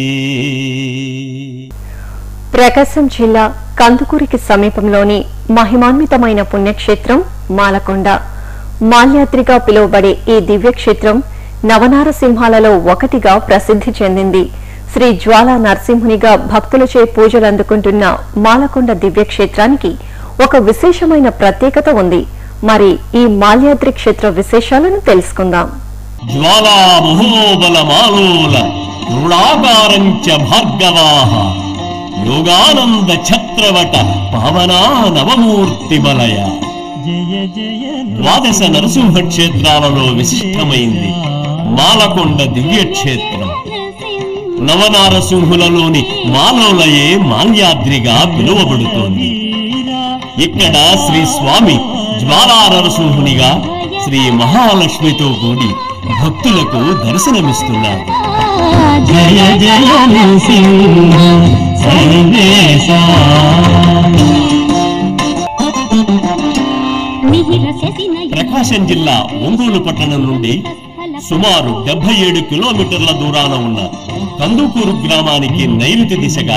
ప్రకాశం జిల్లా కందుకూరికి సమీపంలోని మహిమాన్వితమైన పుణ్యక్షేత్రం మాలకొండ. మాల్యాద్రిగా పిలువబడే ఈ దివ్యక్షేత్రం నవనారసింహాలలో ఒకటిగా ప్రసిద్ధి చెందింది. శ్రీ జ్వాలా నరసింహునిగా భక్తులచే పూజలు అందుకుంటున్న మాలకొండ దివ్యక్షేత్రానికి ఒక విశేషమైన ప్రత్యేకత ఉంది. మరి ఈ మాల్యాద్రి క్షేత్ర విశేషాలను తెలుసుకుందాం. జ్వాలా మహోబల మాలోల రుణాకారంచ భార్గవాః యోగానంద ఛత్రవట పవనా నవమూర్తి బలయ. ద్వాదశ నరసింహ క్షేత్రాలలో విశిష్టమైంది మాలకొండ దివ్యక్షేత్రం. నవనారసింహులలోని మాలోలయే మాల్యాద్రిగా పిలువబడుతోంది. ఇక్కడ శ్రీ స్వామి జ్వాలా నరసింహునిగా శ్రీ మహాలక్ష్మితో కూడి భక్తులకు దర్శనమిస్తున్నారు. జయ జయ నరసింహ సర్వేశ. ప్రకాశం జిల్లా ఒంగోలు పట్టణం నుండి సుమారు డెబ్బై ఏడు కిలోమీటర్ల దూరాన ఉన్న కందుకూరు గ్రామానికి నైరుతి దిశగా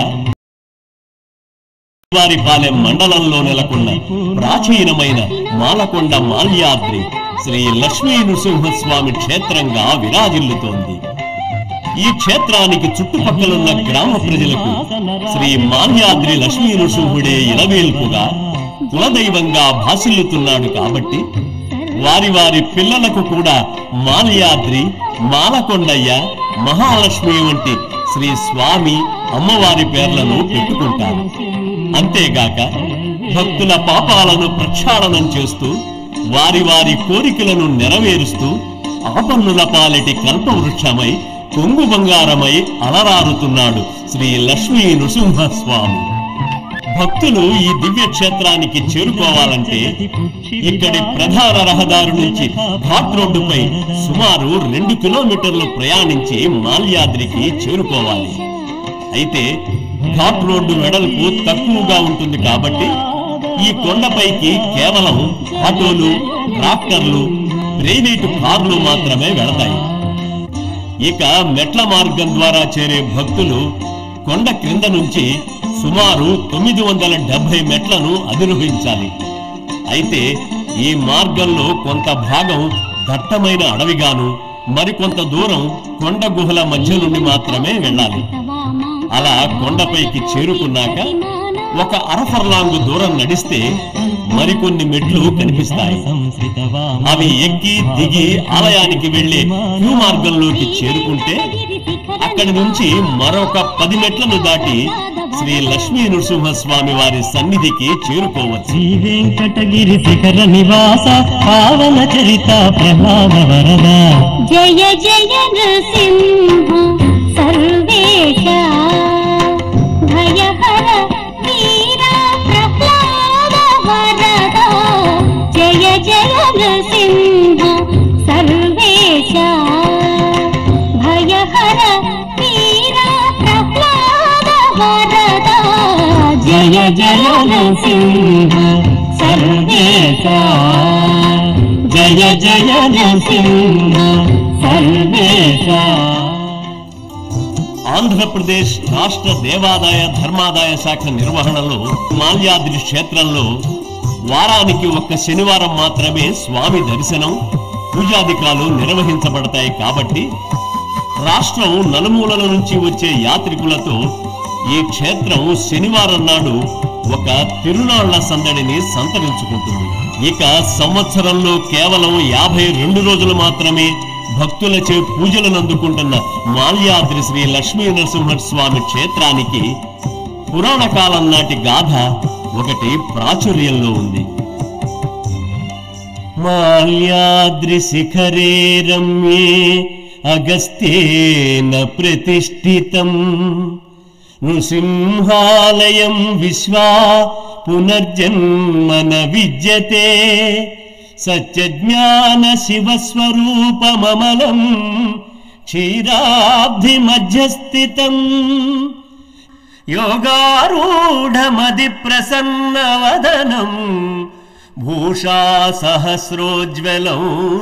వారిపాలెం మండలంలో నెలకొన్న ప్రాచీనమైన మాలకొండ మాల్యాద్రి శ్రీ లక్ష్మీ నృసింహస్వామి క్షేత్రంగా విరాజిల్లుతోంది. ఈ క్షేత్రానికి చుట్టుపక్కలున్న గ్రామ ప్రజలకు శ్రీ మాల్యాద్రి లక్ష్మీ నృసింహుడే ఇలవేల్పుగా కులదైవంగా భాసిల్లుతున్నాడు. కాబట్టి వారి వారి పిల్లలకు కూడా మాల్యాద్రి, మాలకొండయ్య, మహాలక్ష్మి వంటి శ్రీ స్వామి, అమ్మవారి పేర్లను పెట్టుకుంటారు. అంతేగాక భక్తుల పాపాలను ప్రక్షాళనం చేస్తూ వారి వారి కోరికలను నెరవేరుస్తూ ఆపన్నుల పాలెటి కల్పవృక్షమై కొంగు బంగారమై అలరారుతున్నాడు శ్రీ లక్ష్మీ నృసింహస్వామి. భక్తులు ఈ దివ్య క్షేత్రానికి చేరుకోవాలంటే ఇక్కడి ప్రధాన రహదారి నుంచి ఘాట్ రోడ్డుపై సుమారు రెండు కిలోమీటర్లు ప్రయాణించి మాల్యాద్రికి చేరుకోవాలి. అయితే ఘాట్ రోడ్డు వెడల్పు తక్కువగా ఉంటుంది కాబట్టి ఈ కొండపైకి కేవలం ఆటోలు, ట్రాక్టర్లు, ప్రైవేటు కార్లు మాత్రమే వెళతాయి. ఇక మెట్ల మార్గం ద్వారా చేరే భక్తులు కొండ క్రింద నుంచి సుమారు తొమ్మిది వందల డెబ్బై మెట్లను అధిరోహించాలి. అయితే ఈ మార్గంలో కొంత భాగం దట్టమైన అడవిగాను, మరికొంత దూరం కొండ గుహల మధ్య నుండి మాత్రమే వెళ్ళాలి. అలా కొండపైకి చేరుకున్నాక ఒక అరఫర్లాంగు దూరం నడిస్తే మరికొన్ని మెట్లు కనిపిస్తాయి. అవి ఎక్కి దిగి ఆలయానికి వెళ్లే క్యూ మార్గంలోకి చేరుకుంటే అక్కడి నుంచి మరొక పది మెట్లను దాటి శ్రీ లక్ష్మీ నృసింహస్వామి వారి సన్నిధికి చేరుకోవచ్చు. శ్రీ వెంకటగిరి శిఖర నివాస పావన చరిత ప్రహ్లాద వరద జయ జయ నృసింహ సర్వేశ భయహర వీర ప్రహ్లాద వరద జయ జయ నృసింహ సర్వేశ భయహర వీర ప్రహ్లాద వరద జయ జయ నృసింహ సర్వేశ జయ జయ నృసింహ సర్వేశ. ఆంధ్రప్రదేశ్ రాష్ట్ర దేవాదాయ ధర్మాదాయ శాఖ నిర్వహణలో మాల్యాద్రి క్షేత్రంలో వారానికి ఒక్క శనివారం మాత్రమే స్వామి దర్శనం, పూజాధికాలు నిర్వహించబడతాయి. కాబట్టి రాష్ట్రం నలుమూలల నుంచి వచ్చే యాత్రికులతో ఈ క్షేత్రం శనివారం నాడు ఒక తిరునాళ్ల సందడిని సంతరించుకుంటుంది. ఇక సంవత్సరంలో కేవలం యాభై రెండు రోజులు మాత్రమే భక్తులచే పూజలను అందుకుంటున్న మాల్యాద్రి శ్రీ లక్ష్మీ నరసింహస్వామి క్షేత్రానికి పురాణ కాలం నాటి గాథ ఒకటి ప్రాచుర్యంలో ఉంది. మాల్యాద్రి శిఖరే రమ్యే అగస్త్యేన ప్రతిష్ఠితం నృసింహాలయం విశ్వా పునర్జన్మన విద్యతే సత్యజ్ఞాన శివస్వరూపమమలం క్షీరాబ్ధి మధ్యస్థితం యోగారూఢమది ప్రసన్నవదనం భూషా సహస్రోజ్వలం.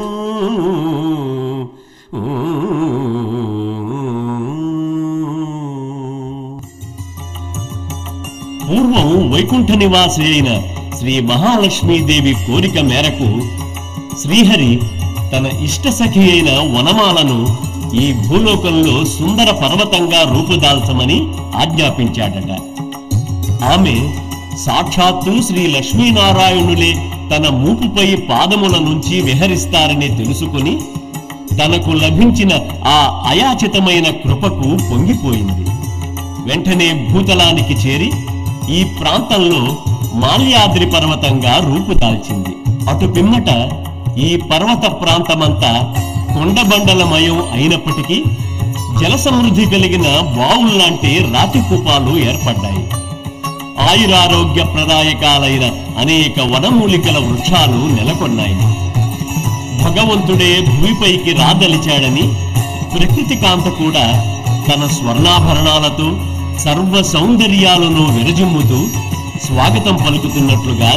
పూర్వం వైకుంఠ నివాసి అయిన శ్రీ మహాలక్ష్మీదేవి కోరిక మేరకు శ్రీహరి తన ఇష్టసఖి అయిన వనమాలను ఈ భూలోకంలో సుందర పర్వతంగా రూపుదాల్చమని ఆజ్ఞాపించాడట. ఆమె సాక్షాత్తు శ్రీ లక్ష్మీనారాయణులే తన మూపుపై పాదముల నుంచి విహరిస్తారని తెలుసుకుని తనకు లభించిన ఆ అయాచితమైన కృపకు పొంగిపోయింది. వెంటనే భూతలానికి చేరి ఈ ప్రాంతంలో మాల్యాద్రి పర్వతంగా రూపుదాల్చింది. అటు పిమ్మట ఈ పర్వత ప్రాంతమంతా కొండబండలమయం అయినప్పటికీ జల సమృద్ధి కలిగిన బావుల్లాంటి రాతి కూపాలు ఏర్పడ్డాయి. ఆయురారోగ్య ప్రదాయకాలైన అనేక వనమూలికల వృక్షాలు నెలకొన్నాయి. భగవంతుడే భూమిపైకి రాదలిచాడని ప్రకృతి కాంత కూడా తన స్వర్ణాభరణాలతో సర్వ సౌందర్యాలను విరజిమ్ముతూ స్వాగతం పలుకుతున్నట్లుగా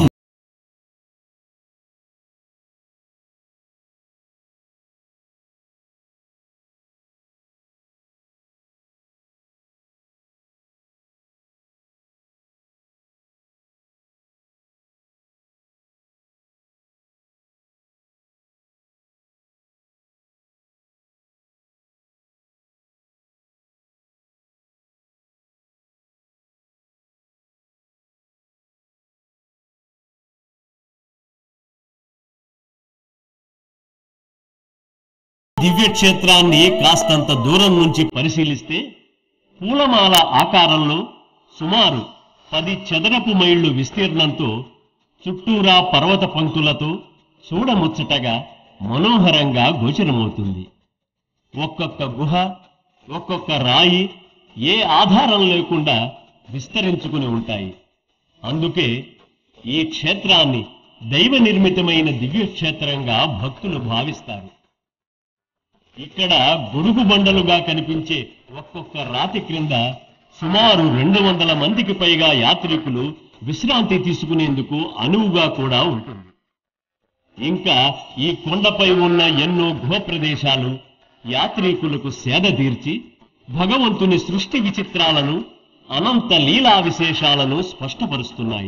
దివ్యక్షేత్రాన్ని కాస్తంత దూరం నుంచి పరిశీలిస్తే పూలమాల ఆకారంలో సుమారు పది చదరపు మైళ్లు విస్తీర్ణంతో చుట్టూరా పర్వత పంక్తులతో చూడముచ్చటగా మనోహరంగా గోచరమవుతుంది. ఒక్కొక్క గుహ, ఒక్కొక్క రాయి ఏ ఆధారం లేకుండా విస్తరించుకుని ఉంటాయి. అందుకే ఈ క్షేత్రాన్ని దైవ నిర్మితమైన దివ్యక్షేత్రంగా భక్తులు భావిస్తారు. ఇక్కడ గొడుగు బండలుగా కనిపించే ఒక్కొక్క రాతి క్రింద సుమారు రెండు వందల మందికి పైగా యాత్రికులు విశ్రాంతి తీసుకునేందుకు అనువుగా కూడా ఉంటుంది. ఇంకా ఈ కొండపై ఉన్న ఎన్నో గుహ ప్రదేశాలు యాత్రికులకు సేద తీర్చి భగవంతుని సృష్టి విచిత్రాలను, అనంత లీలా విశేషాలను స్పష్టపరుస్తున్నాయి.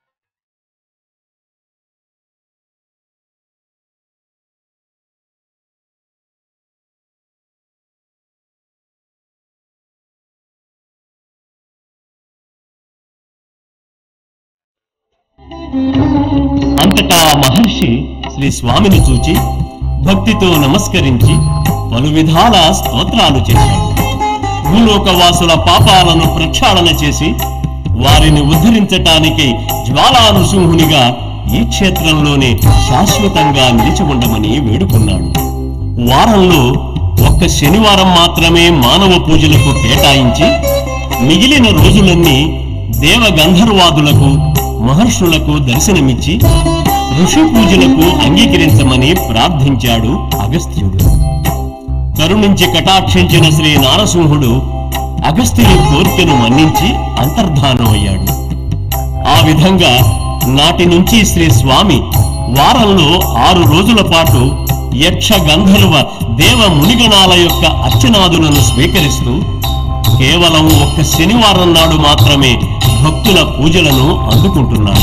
అంతటా మహర్షి శ్రీ స్వామిని చూచి భక్తితో నమస్కరించి పలు విధాల స్తోత్రాలు చేశాడు. భూలోకవాసుల పాపాలను ప్రక్షాళన చేసి వారిని ఉద్ధరించటానికి జ్వాలానుసింహునిగా ఈ క్షేత్రంలోనే శాశ్వతంగా నిలిచి ఉండమని వేడుకున్నాడు. వారంలో ఒక్క శనివారం మాత్రమే మానవ పూజలకు కేటాయించి మిగిలిన రోజులన్నీ దేవ గంధర్వాదులకు, మహర్షులకు దర్శనమిచ్చి ఋషి పూజలకు అంగీకరించమని ప్రార్థించాడు అగస్త్యుడు. కరుణించి కటాక్షించిన శ్రీ నారసింహుడు అగస్త్యుని కోరికను మన్నించి అంతర్ధానమయ్యాడు. ఆ విధంగా నాటి నుంచి శ్రీ స్వామి వారంలో ఆరు రోజుల పాటు యక్ష గంధర్వ దేవ మునిగణాల యొక్క అర్చనాదులను స్వీకరిస్తూ కేవలం ఒక్క శనివారం నాడు మాత్రమే భక్తుల పూజలను అందుకుంటున్నాడు.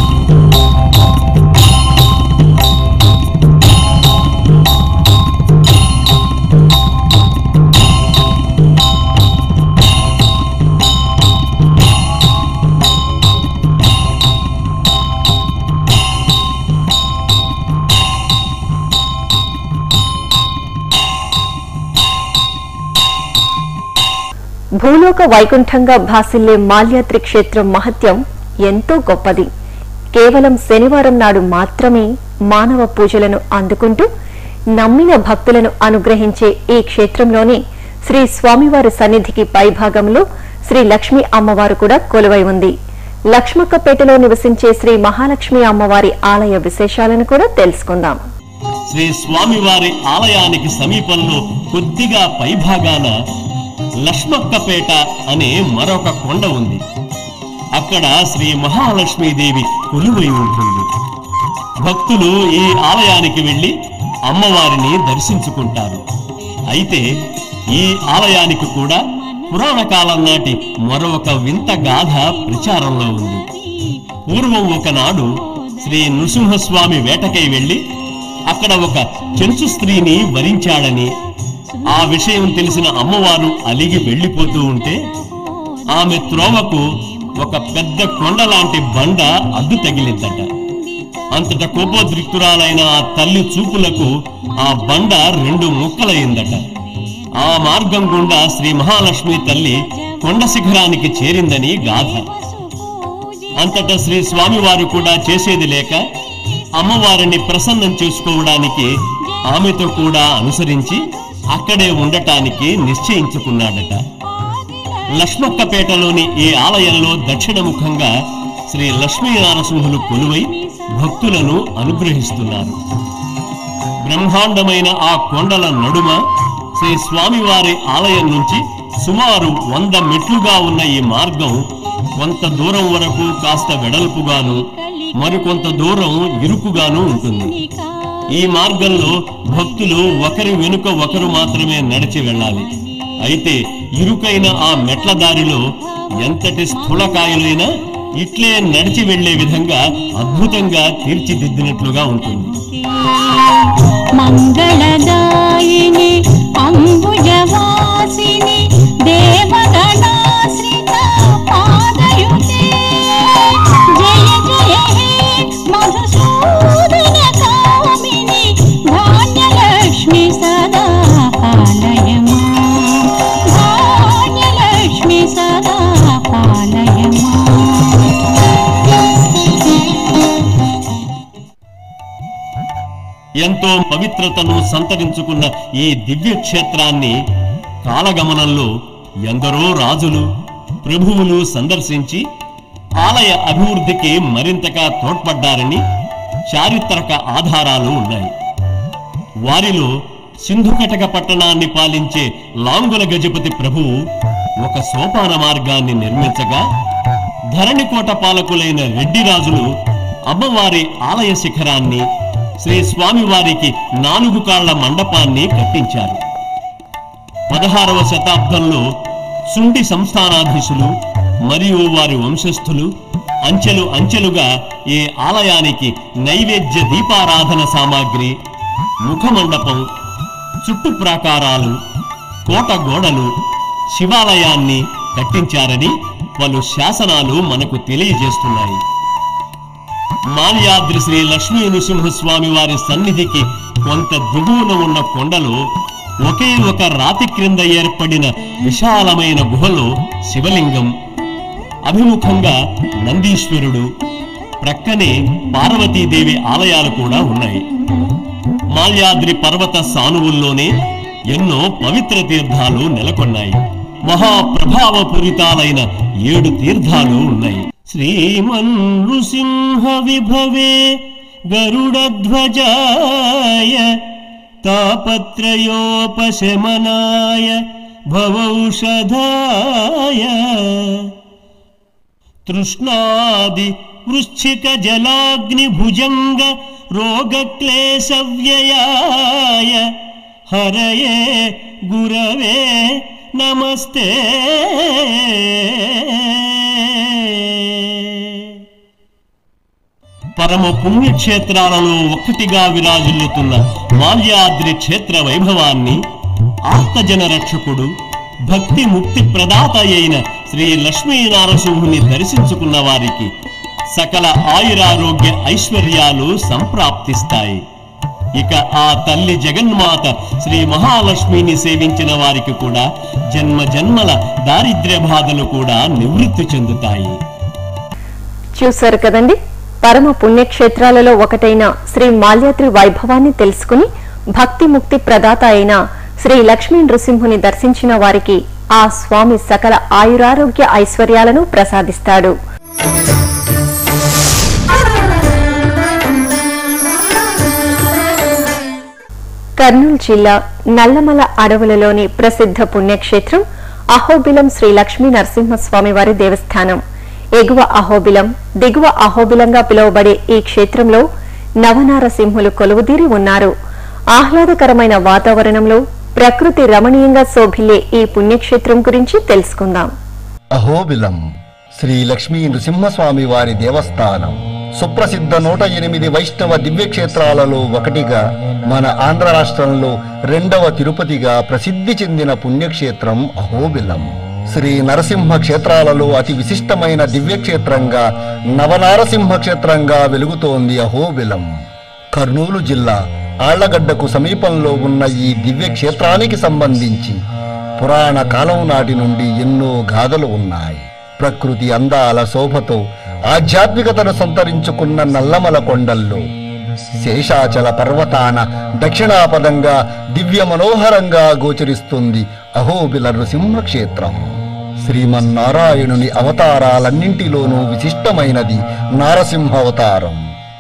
భూలోక వైకుంఠంగా భాసిల్లే మాల్యాద్రి క్షేత్రం మహత్యం ఎంతో గొప్పది. కేవలం శనివారం నాడు మాత్రమే మానవ పూజలను అందుకుంటూ నమ్మిన భక్తులను అనుగ్రహించే ఈ క్షేత్రంలోని శ్రీ స్వామివారి సన్నిధికి పైభాగంలో శ్రీ లక్ష్మీ అమ్మవారు కూడా కొలువై ఉంది. లక్ష్మక్కపేటలో నివసించే శ్రీ మహాలక్ష్మి అమ్మవారి ఆలయ విశేషాలను కూడా తెలుసుకుందాం. శ్రీ స్వామివారి ఆలయానికి సమీపంలో కొద్దిగా పైభాగాన లక్ష్మక్కపేట అనే మరొక కొండ ఉంది. అక్కడ శ్రీ మహాలక్ష్మీదేవి కొలువై ఉంటుంది. భక్తులు ఈ ఆలయానికి వెళ్లి అమ్మవారిని దర్శించుకుంటారు. అయితే ఈ ఆలయానికి కూడా పురాణ కాలం నాటి మరొక వింత గాథ ప్రచారంలో ఉంది. పూర్వం ఒకనాడు శ్రీ నృసింహస్వామి వేటకై వెళ్లి అక్కడ ఒక చెంచు స్త్రీని వరించాడని, ఆ విషయం తెలిసిన అమ్మవారు అలిగి వెళ్లిపోతూ ఉంటే ఆమె త్రోవకు ఒక పెద్ద కొండలాంటి బండ అడ్డు తగిలిందట. అంతట కోపోద్రిక్తురాలైన ఆ తల్లి చూపులకు ఆ బండ రెండు ముక్కలయ్యిందట. ఆ మార్గం గుండా శ్రీ మహాలక్ష్మి తల్లి కొండ శిఖరానికి చేరిందని గాథ. అంతటా శ్రీ స్వామివారు కూడా చేసేది లేక అమ్మవారిని ప్రసన్నం చేసుకోవడానికి ఆమెతో కూడా అనుసరించి అక్కడే ఉండటానికి నిశ్చయించుకున్నాడట. లక్ష్మక్కపేటలోని ఈ ఆలయంలో దక్షిణముఖంగా శ్రీ లక్ష్మీ నారసింహులు కొలువై భక్తులను అనుగ్రహిస్తున్నారు. బ్రహ్మాండమైన ఆ కొండల నడుమ శ్రీ స్వామివారి ఆలయం నుంచి సుమారు వంద మెట్లుగా ఉన్న ఈ మార్గం కొంత దూరం వరకు కాస్త వెడల్పుగాను, మరికొంత దూరం ఇరుకుగాను ఉంటుంది. ఈ మార్గంలో భక్తులు ఒకరి వెనుక ఒకరు మాత్రమే నడిచి వెళ్ళాలి. అయితే ఇరుకైన ఆ మెట్ల దారిలో ఎంతటి స్థూలకాయులైనా ఇట్లే నడిచి వెళ్లే విధంగా అద్భుతంగా తీర్చిదిద్దినట్లుగా ఉంటుంది. మంగళదాయిని అంబుజవాసిని దేవగణాశ్రిత పాదయుతే జయ జయ హే మధుసూదన కామిని ధాన్యలక్ష్మి సదా ఎంతో పవిత్రతను సంతరించుకున్న ఈ దివ్య క్షేత్రాన్ని కాలగమనంలో ఎందరో రాజులు ప్రభువులు సందర్శించి ఆలయ అభివృద్ధికి మరింతగా తోడ్పడ్డారని చారిత్రక ఆధారాలు ఉన్నాయి. వారిలో సింధుకటక పట్టణాన్ని పాలించే లాంగుల గజపతి ప్రభువు ఒక సోపాన మార్గాన్ని నిర్మించగా, ధరణికోట పాలకులైన రెడ్డి రాజులు అమ్మవారి ఆలయ శిఖరాన్ని, శ్రీ స్వామివారికి నాలుగు కాళ్ల మండపాన్ని కట్టించారు. పదహారవ శతాబ్దంలో సుండి సంస్థానాధీశులు మరియు వారి వంశస్థులు అంచెలు అంచెలుగా ఈ ఆలయానికి నైవేద్య దీపారాధన సామాగ్రి, ముఖమండపం, చుట్టు ప్రాకారాలు, కోట గోడలు, శివాలయాన్ని కట్టించారని పలు శాసనాలు మనకు తెలియజేస్తున్నాయి. మాల్యాద్రి శ్రీ లక్ష్మీ నృసింహస్వామి వారి సన్నిధికి కొంత దిగువన ఉన్న కొండలో ఒకే ఒక రాతి క్రింద ఏర్పడిన విశాలమైన గుహలో శివలింగం, అభిముఖంగా నందీశ్వరుడు, ప్రక్కనే పార్వతీదేవి ఆలయాలు కూడా ఉన్నాయి. మాల్యాద్రి పర్వత సానువుల్లోనే ఎన్నో పవిత్ర తీర్థాలు నెలకొన్నాయి. మహాప్రభావపూరితాలైన ఏడు తీర్థాలు ఉన్నాయి. శ్రీమన్ నృసింహ విభవే గరుడధ్వజాయ తాపత్రయోపశమనాయ భవౌషధాయ తృష్ణాది వృశ్చిక జలాగ్ని భుజంగ రోగక్లేశవ్యయాయ హరయే గురవే నమస్తే. పరమ పుణ్యక్షేత్రాలలో ఒక్కటిగా విరాజిల్లుతున్న మాల్యాద్రి క్షేత్ర వైభవాన్ని ఆర్తజన రక్షకుడు, భక్తి ముక్తి ప్రదాత అయిన శ్రీ లక్ష్మీనారసింహుని దర్శించుకున్న వారికి సకల ఆయురారోగ్య ఐశ్వర్యాలు సంప్రాప్తిస్తాయి. ఇక ఆ తల్లి జగన్మాత శ్రీ మహాలక్ష్మిని సేవించిన వారికి కూడా జన్మ జన్మల దారిద్ర్య బాధలు కూడా నివృత్తి చెందుతాయి. చూశారు కదండి, పరమ పుణ్యక్షేత్రాలలో ఒకటైన శ్రీ మాల్యాద్రి వైభవాన్ని తెలుసుకుని భక్తి ముక్తి ప్రదాత అయిన శ్రీ లక్ష్మీ నృసింహుని దర్శించిన వారికి ఆ స్వామి సకల ఆయురారోగ్య ఐశ్వర్యాలను ప్రసాదిస్తాడు. కర్నూలు జిల్లా నల్లమల అడవులలోని ప్రసిద్ధ పుణ్యక్షేత్రం అహోబిలం శ్రీ లక్ష్మీ నరసింహస్వామి వారి దేవస్థానం. ఎగువ అహోబిలం, దిగువ అహోబిలంగా పిలువబడే ఈ క్షేత్రంలో నవనారసింహులు కొలువుదీరి ఉన్నారు. ఆహ్లాదకరమైన వాతావరణంలో ప్రకృతి రమణీయంగా శోభిల్లే ఈ పుణ్యక్షేత్రం గురించి తెలుసుకుందాం. అహోబిలం శ్రీ లక్ష్మీ నృసింహస్వామి వారి దేవస్థానం సుప్రసిద్ధ నూట ఎనిమిది వైష్ణవ దివ్యక్షేత్రాలలో ఒకటిగా, మన ఆంధ్ర రాష్ట్రంలో రెండవ తిరుపతిగా ప్రసిద్ధి చెందిన పుణ్యక్షేత్రం అహోబిలం. శ్రీ నరసింహ క్షేత్రాలలో అతి విశిష్టమైన దివ్యక్షేత్రంగా, నవనారసింహ క్షేత్రంగా వెలుగుతోంది అహోబిలం. కర్నూలు జిల్లా ఆళ్లగడ్డకు సమీపంలో ఉన్న ఈ దివ్యక్షేత్రానికి సంబంధించి పురాణ కాలం నాటి నుండి ఎన్నో గాథలు ఉన్నాయి. ప్రకృతి అందాల శోభతో ఆధ్యాత్మికతను సంతరించుకున్న నల్లమల కొండల్లో శేషాచల పర్వతాన దక్షిణాపదంగా దివ్య మనోహరంగా గోచరిస్తుంది అహోబిల నృసింహక్షేత్రం. శ్రీమన్నారాయణుని అవతారాలన్నింటిలోనూ విశిష్టమైనది నారసింహావతారం.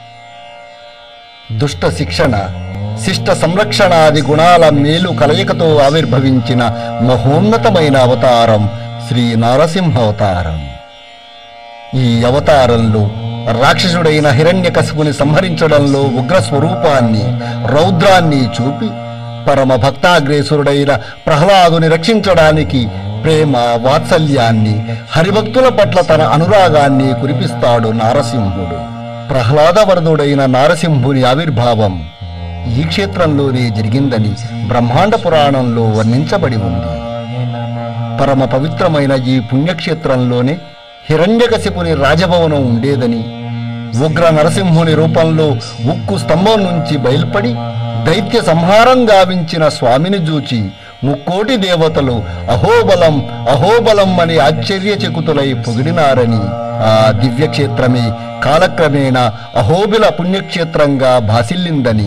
దుష్ట శిక్షణ, శిష్ట సంరక్షణాది గుణాల మేలు కలయికతో ఆవిర్భవించిన మహోన్నతమైన అవతారం శ్రీ నారసింహావతారం. ఈ అవతారంలో రాక్షసుడైన హిరణ్యకశిపుని సంహరించడంలో ఉగ్ర స్వరూపాన్ని, రౌద్రాన్ని చూపి పరమ భక్తాగ్రేసురుడైన ప్రహ్లాదుని రక్షించడానికి ప్రేమ వాత్సల్యాన్ని, హరిభక్తుల పట్ల తన అనురాగాన్ని కురిపిస్తాడు నారసింహుడు. ప్రహ్లాదవరదుడైన నారసింహుని ఆవిర్భావం ఈ క్షేత్రంలోనే జరిగిందని బ్రహ్మాండ పురాణంలో వర్ణించబడి ఉంది. పరమ పవిత్రమైన ఈ పుణ్యక్షేత్రంలోనే హిరణ్యకశిపుని రాజభవనం ఉండేదని, ఉగ్ర నరసింహుని రూపంలో ఉక్కు స్తంభం నుంచి బయల్పడి దైత్య సంహారం గావించిన స్వామిని చూచి ముక్కోటి దేవతలు అహోబలం అహోబలం అని ఆశ్చర్యచకితులై పొగిడినారని, ఆ దివ్యక్షేత్రమే కాలక్రమేణా అహోబిల పుణ్యక్షేత్రంగా భాసిల్లిందని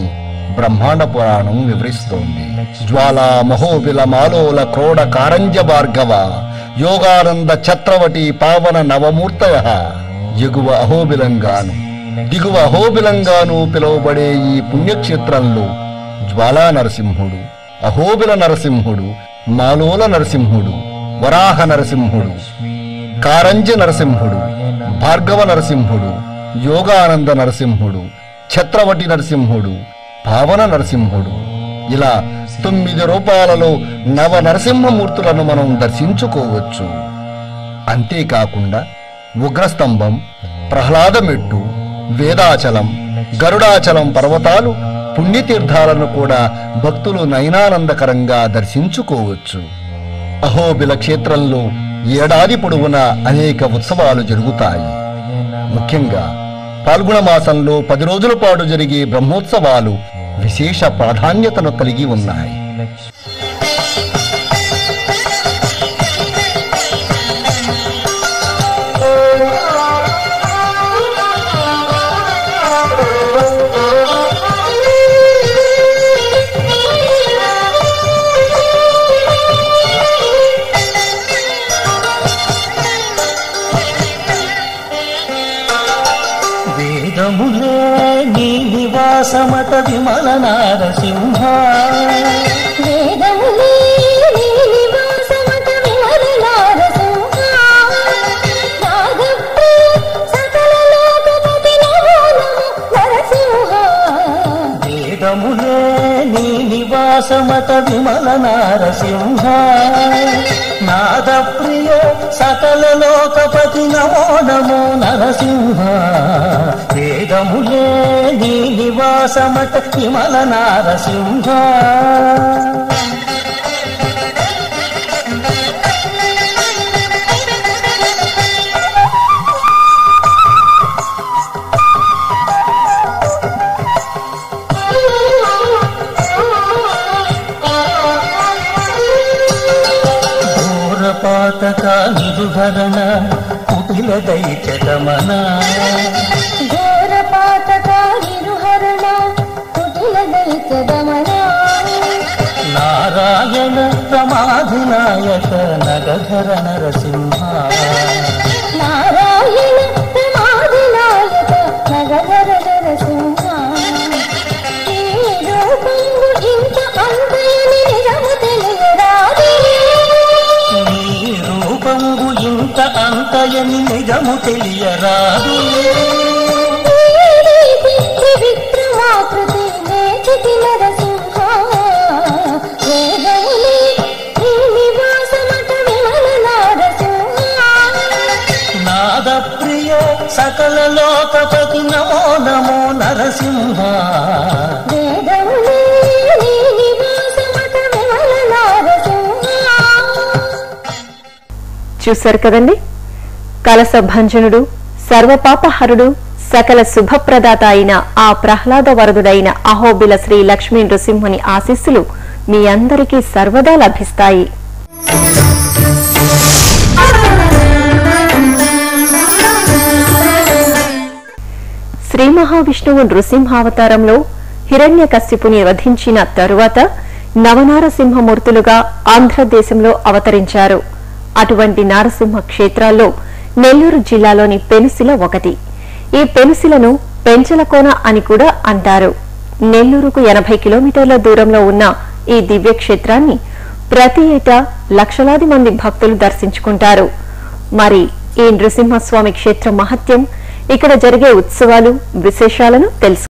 బ్రహ్మాండ పురాణం వివరిస్తోంది. జ్వాలా మహోబిల మాలోల క్రోడ కారంజ భార్గవ యోగానంద ఛత్రవటి పావన నవమూర్తయ ఎగువ అహోబిలంగాను దిగువ అహోబిలంగాను పిలువబడే ఈ పుణ్యక్షేత్రంలో జ్వాలా నరసింహుడు, అహోబిల నరసింహుడు, మాలోల నరసింహుడు, వరాహ నరసింహుడు, కారంజ నరసింహుడు, భార్గవ నరసింహుడు, యోగానంద నరసింహుడు, ఛత్రవటి నరసింహుడు, పావన నరసింహుడు ఇలా తొమ్మిది రూపాలలో నవ నరసింహమూర్తులను మనం దర్శించుకోవచ్చు. అంతేకాకుండా ఉగ్రస్తంభం, ప్రహ్లాదమెట్టు, వేదాచలం, గరుడాచలం పర్వతాలు పుణ్యతీర్థాలను కూడా భక్తులు నయనానందకరంగా దర్శించుకోవచ్చు. అహోబిల క్షేత్రంలో ఏడాది పొడవునా అనేక ఉత్సవాలు జరుగుతాయి. ముఖ్యంగా పాల్గొన మాసంలో పది రోజుల పాటు జరిగే బ్రహ్మోత్సవాలు విశేష ప్రాధాన్యతను కలిగి ఉన్నాయి. వేదములే నీ నివాసమత విమల నారసింహ, వేదములే నీ నివాసమత విమల నారసింహ, నాగప్రియ సకల లోకపతి నమో నమో నరసింహ. వేదములే నీ నివాసమత విమల నారసింహ, నాదప్రియ సకల లోకపతి నమో నమో నరసింహ. వేదములే నీ నివాసమత విమల నారసింహ. ఘోరపాతక నిరుహరణ కుటిల దైత్యతమన, ఘోరపాతక నిరుహరణ కుటిల దైత్యదమన, నారాయణ ప్రమాధినాయక నగధర నరసింహ. నారాయణ ప్రమాదినాయక నగధర నరసింహ. ఈ రూపంబు ఇంత అంతయని నిజము తెలియరాదే, నీ రూపంబు ఇంత అంతయని నిజము తెలియరాదు. ఈ రీతి త్రివిక్రమాకృతి నేచితి నరసింహ. వేదములే నీ నివాసమట విమల నారసింహ, నాదప్రియ సకల లోకపతి నమో నమో నరసింహ. వేదములే నీ నివాసమట విమల నారసింహ. చూశారు కదండి, కలస భంజనుడు, సర్వపాపహరుడు, సకల శుభప్రదాత అయిన ఆ ప్రహ్లాద వరదుడైన అహోబిల శ్రీ లక్ష్మీ నృసింహుని ఆశీస్సులు మీ అందరికీ సర్వదా లభిస్తాయి. శ్రీ మహావిష్ణువు నృసింహావతారంలో హిరణ్యకశ్యపుని వధించిన తరువాత నవనారసింహమూర్తులుగా ఆంధ్రదేశంలో అవతరించారు. అటువంటి నారసింహ క్షేత్రాల్లో నెల్లూరు జిల్లాలోని పెనుసిల ఒకటి. ఈ పెనుసిలను పెంచలకోన అని కూడా అంటారు. నెల్లూరుకు ఎనభై కిలోమీటర్ల దూరంలో ఉన్న ఈ దివ్యక్షేత్రాన్ని ప్రతి ఏటా లక్షలాది మంది భక్తులు దర్శించుకుంటారు. మరి ఈ నృసింహస్వామి క్షేత్ర మహత్యం, ఇక్కడ జరిగే ఉత్సవాలు, విశేషాలను తెలుసు.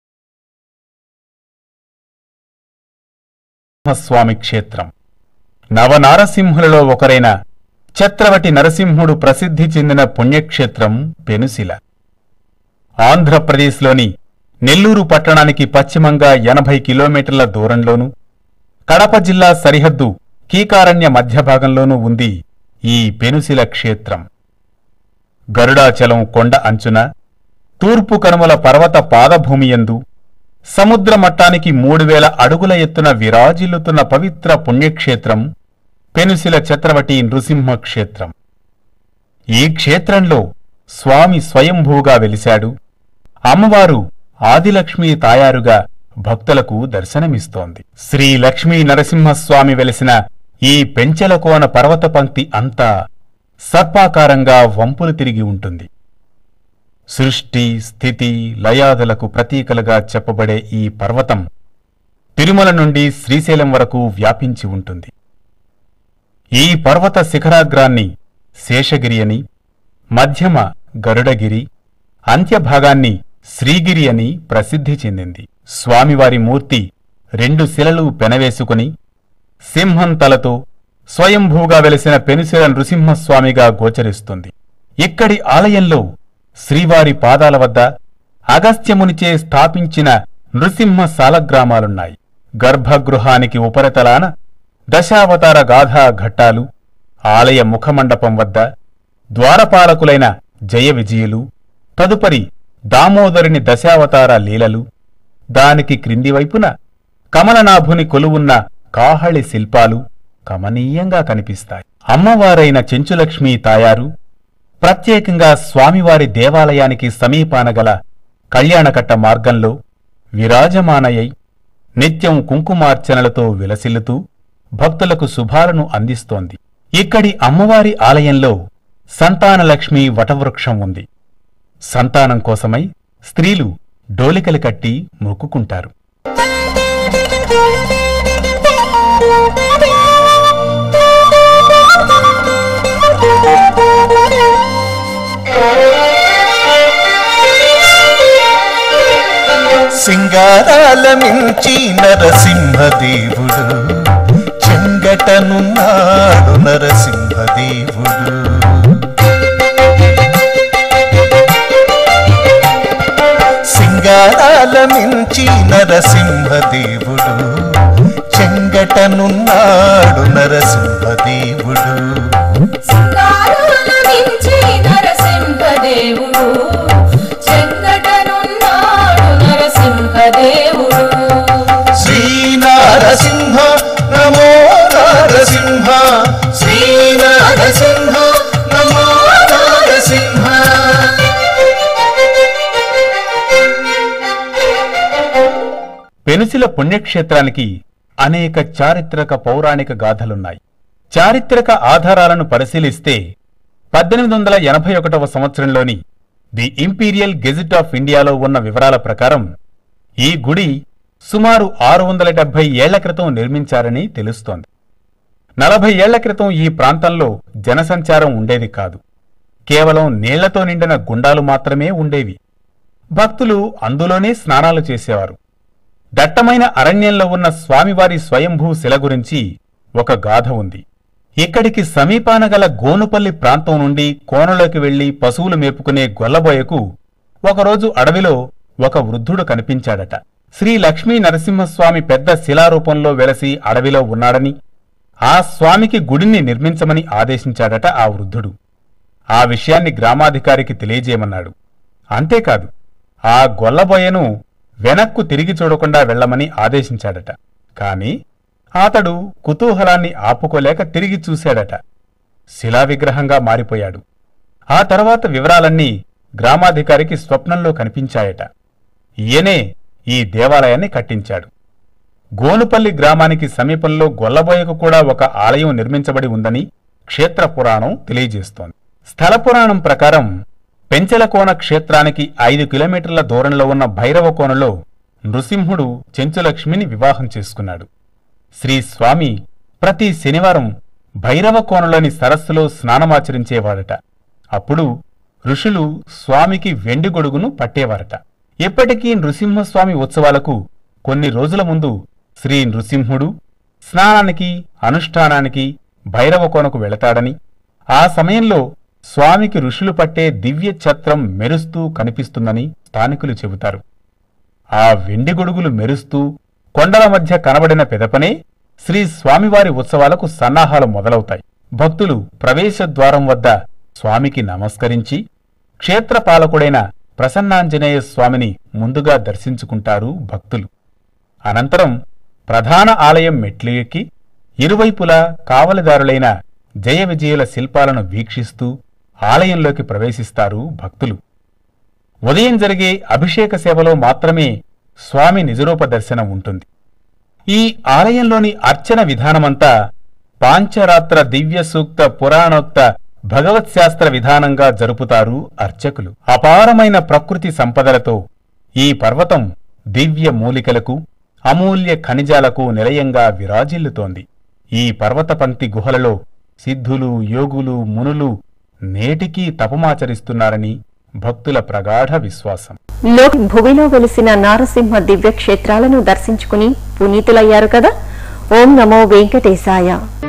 స్వామి క్షేత్రం నవనారసింహులలో ఒకరైన ఛత్రవటి నరసింహుడు ప్రసిద్ధి చెందిన పుణ్యక్షేత్రం పెనుసిల. ఆంధ్రప్రదేశ్లోని నెల్లూరు పట్టణానికి పశ్చిమంగా ఎనభై కిలోమీటర్ల దూరంలోనూ, కడప జిల్లా సరిహద్దు కీకారణ్య మధ్యభాగంలోనూ ఉంది ఈ పెనుసిల క్షేత్రం. గరుడాచలం కొండ అంచున తూర్పు కనుమల పర్వత పాదభూమియందు సముద్ర మట్టానికి మూడు వేల అడుగుల ఎత్తున విరాజిల్లుతున్న పవిత్ర పుణ్యక్షేత్రం పెనుసిల ఛత్రవటి నృసింహ క్షేత్రం. ఈ క్షేత్రంలో స్వామి స్వయంభూగా వెలిశాడు. అమ్మవారు ఆదిలక్ష్మీ తాయారుగా భక్తులకు దర్శనమిస్తోంది. శ్రీ లక్ష్మీ నరసింహస్వామి వెలిసిన ఈ పెంచెలకోన పర్వత పంక్తి అంతా సర్పాకారంగా వంపులు తిరిగి ఉంటుంది. సృష్టి, స్థితి, లయాదులకు ప్రతీకలుగా చెప్పబడే ఈ పర్వతం తిరుమల నుండి శ్రీశైలం వరకు వ్యాపించి ఉంటుంది. ఈ పర్వత శిఖరాగ్రాన్ని శేషగిరి అని, మధ్యమ గరుడగిరి, అంత్యభాగాన్ని శ్రీగిరి అని ప్రసిద్ధి చెందింది. స్వామివారి మూర్తి రెండు శిలలు పెనవేసుకుని సింహం తలతో స్వయంభూగా వెలిసిన పెనుసిల నృసింహస్వామిగా గోచరిస్తుంది. ఇక్కడి ఆలయంలో శ్రీవారి పాదాల వద్ద అగస్త్యమునిచే స్థాపించిన నృసింహ సాలగ్రామాలున్నాయి. గర్భగృహానికి ఉపరితలాన దశావతార గాథా ఘట్టాలు, ఆలయ ముఖమండపం వద్ద ద్వారపాలకులైన జయ విజయులు, తదుపరి దామోదరుని దశావతార లీలలు, దానికి క్రింది వైపున కమలనాభుని కొలువున్న కాహళి శిల్పాలు కమనీయంగా కనిపిస్తాయి. అమ్మవారైన చెంచులక్ష్మీ తాయారు ప్రత్యేకంగా స్వామివారి దేవాలయానికి సమీపాన గల కళ్యాణకట్ట మార్గంలో విరాజమానయ్యై నిత్యం కుంకుమార్చనలతో విలసిల్లుతూ భక్తులకు శుభాలను అందిస్తోంది. ఇక్కడి అమ్మవారి ఆలయంలో సంతానలక్ష్మి వటవృక్షం ఉంది. సంతానం కోసమై స్త్రీలు డోలికలు కట్టి మొక్కుకుంటారు. సింగారాల మించి నరసింహదేవుడు, చెంగటనున్నాడు నరసింహదేవుడు. సింగారాల మించి నరసింహదేవుడు, చెంగటనున్నాడు నరసింహదేవుడు. సింగారాల మించి నరసింహదేవుడు, చెంగటనున్నాడు నరసింహదేవుడు. శ్రీ నారసింహ నమో నారసింహ, శ్రీ నారసింహ నమో నారసింహ. పెనుసిల పుణ్యక్షేత్రానికి అనేక చారిత్రక పౌరాణిక గాథలున్నాయి. చారిత్రక ఆధారాలను పరిశీలిస్తే పద్దెనిమిది వందల ఎనభై ఒకటవ సంవత్సరంలోని ది ఇంపీరియల్ గెజిట్ ఆఫ్ ఇండియాలో ఉన్న వివరాల ప్రకారం ఈ గుడి సుమారు ఆరు వందల డెబ్బై ఏళ్ల క్రితం నిర్మించారని తెలుస్తోంది. నలభై ఏళ్ల క్రితం ఈ ప్రాంతంలో జనసంచారం ఉండేది కాదు. కేవలం నీళ్లతో నిండిన గుండాలు మాత్రమే ఉండేవి. భక్తులు అందులోనే స్నానాలు చేసేవారు. దట్టమైన అరణ్యంలో ఉన్న స్వామివారి స్వయంభూ శిల గురించి ఒక గాథ ఉంది. ఇక్కడికి సమీపాన గల గోనుపల్లి ప్రాంతం నుండి కోనలోకి వెళ్లి పశువులు మేపుకునే గొల్లబోయకు ఒకరోజు అడవిలో ఒక వృద్ధుడు కనిపించాడట. శ్రీ లక్ష్మీ నరసింహస్వామి పెద్ద శిలారూపంలో వెలసి అడవిలో ఉన్నాడని, ఆ స్వామికి గుడిని నిర్మించమని ఆదేశించాడట ఆ వృద్ధుడు. ఆ విషయాన్ని గ్రామాధికారికి తెలియజేయమన్నాడు. అంతేకాదు, ఆ గొల్లబోయను వెనక్కు తిరిగి చూడకుండా వెళ్లమని ఆదేశించాడట. కాని అతడు కుతూహలాన్ని ఆపుకోలేక తిరిగి చూశాడట. శిలా విగ్రహంగా మారిపోయాడు. ఆ తర్వాత వివరాలన్నీ గ్రామాధికారికి స్వప్నంలో కనిపించాయట. ఈయనే ఈ దేవాలయాన్ని కట్టించాడు. గోనుపల్లి గ్రామానికి సమీపంలో గొల్లబోయకు కూడా ఒక ఆలయం నిర్మించబడి ఉందని క్షేత్ర పురాణం తెలియజేస్తోంది. స్థల పురాణం ప్రకారం పెంచెలకోన క్షేత్రానికి ఐదు కిలోమీటర్ల దూరంలో ఉన్న భైరవకోనలో నృసింహుడు చెంచులక్ష్మిని వివాహం చేసుకున్నాడు. శ్రీ స్వామి ప్రతి శనివారం భైరవకోనలోని సరస్సులో స్నానమాచరించేవాడట. అప్పుడు ఋషులు స్వామికి వెండి గొడుగును పట్టేవారట. ఇప్పటికీ నృసింహస్వామి ఉత్సవాలకు కొన్ని రోజుల ముందు శ్రీ నృసింహుడు, స్నానానికి అనుష్ఠానానికి భైరవ కోనకు వెళతాడని, ఆ సమయంలో స్వామికి ఋషులు పట్టే దివ్య ఛత్రం మెరుస్తూ కనిపిస్తుందని స్థానికులు చెబుతారు. ఆ వెండి గొడుగులు మెరుస్తూ కొండల మధ్య కనబడిన పెదపనే శ్రీ స్వామివారి ఉత్సవాలకు సన్నాహాలు మొదలవుతాయి. భక్తులు ప్రవేశద్వారం వద్ద స్వామికి నమస్కరించి క్షేత్రపాలకుడైన ప్రసన్నాంజనేయ స్వామిని ముందుగా దర్శించుకుంటారు భక్తులు. అనంతరం ప్రధాన ఆలయం మెట్లు ఎక్కి ఇరువైపులా కావలిదారులైన జయ విజయుల శిల్పాలను వీక్షిస్తూ ఆలయంలోకి ప్రవేశిస్తారు భక్తులు. ఉదయం జరిగే అభిషేక సేవలో మాత్రమే స్వామి నిజరూప దర్శనం ఉంటుంది. ఈ ఆలయంలోని అర్చన విధానమంతా పాంచరాత్ర దివ్య సూక్త పురాణోక్త భగవత్శాస్త్ర విధానంగా జరుపుతారు అర్చకులు. అపారమైన ప్రకృతి సంపదలతో ఈ పర్వతం దివ్య మూలికలకు అమూల్య ఖనిజాలకు నిలయంగా విరాజిల్లుతోంది. ఈ పర్వత పంక్తి గుహలలో సిద్ధులు, యోగులు, మునులు నేటికీ తపమాచరిస్తున్నారని భక్తుల ప్రగాఢ విశ్వాసం. లోకి భువిలో వెలిసిన నారసింహ దివ్య క్షేత్రాలను దర్శించుకుని పునీతులయ్యారు కదా. ఓం నమో వెంకటేశాయ.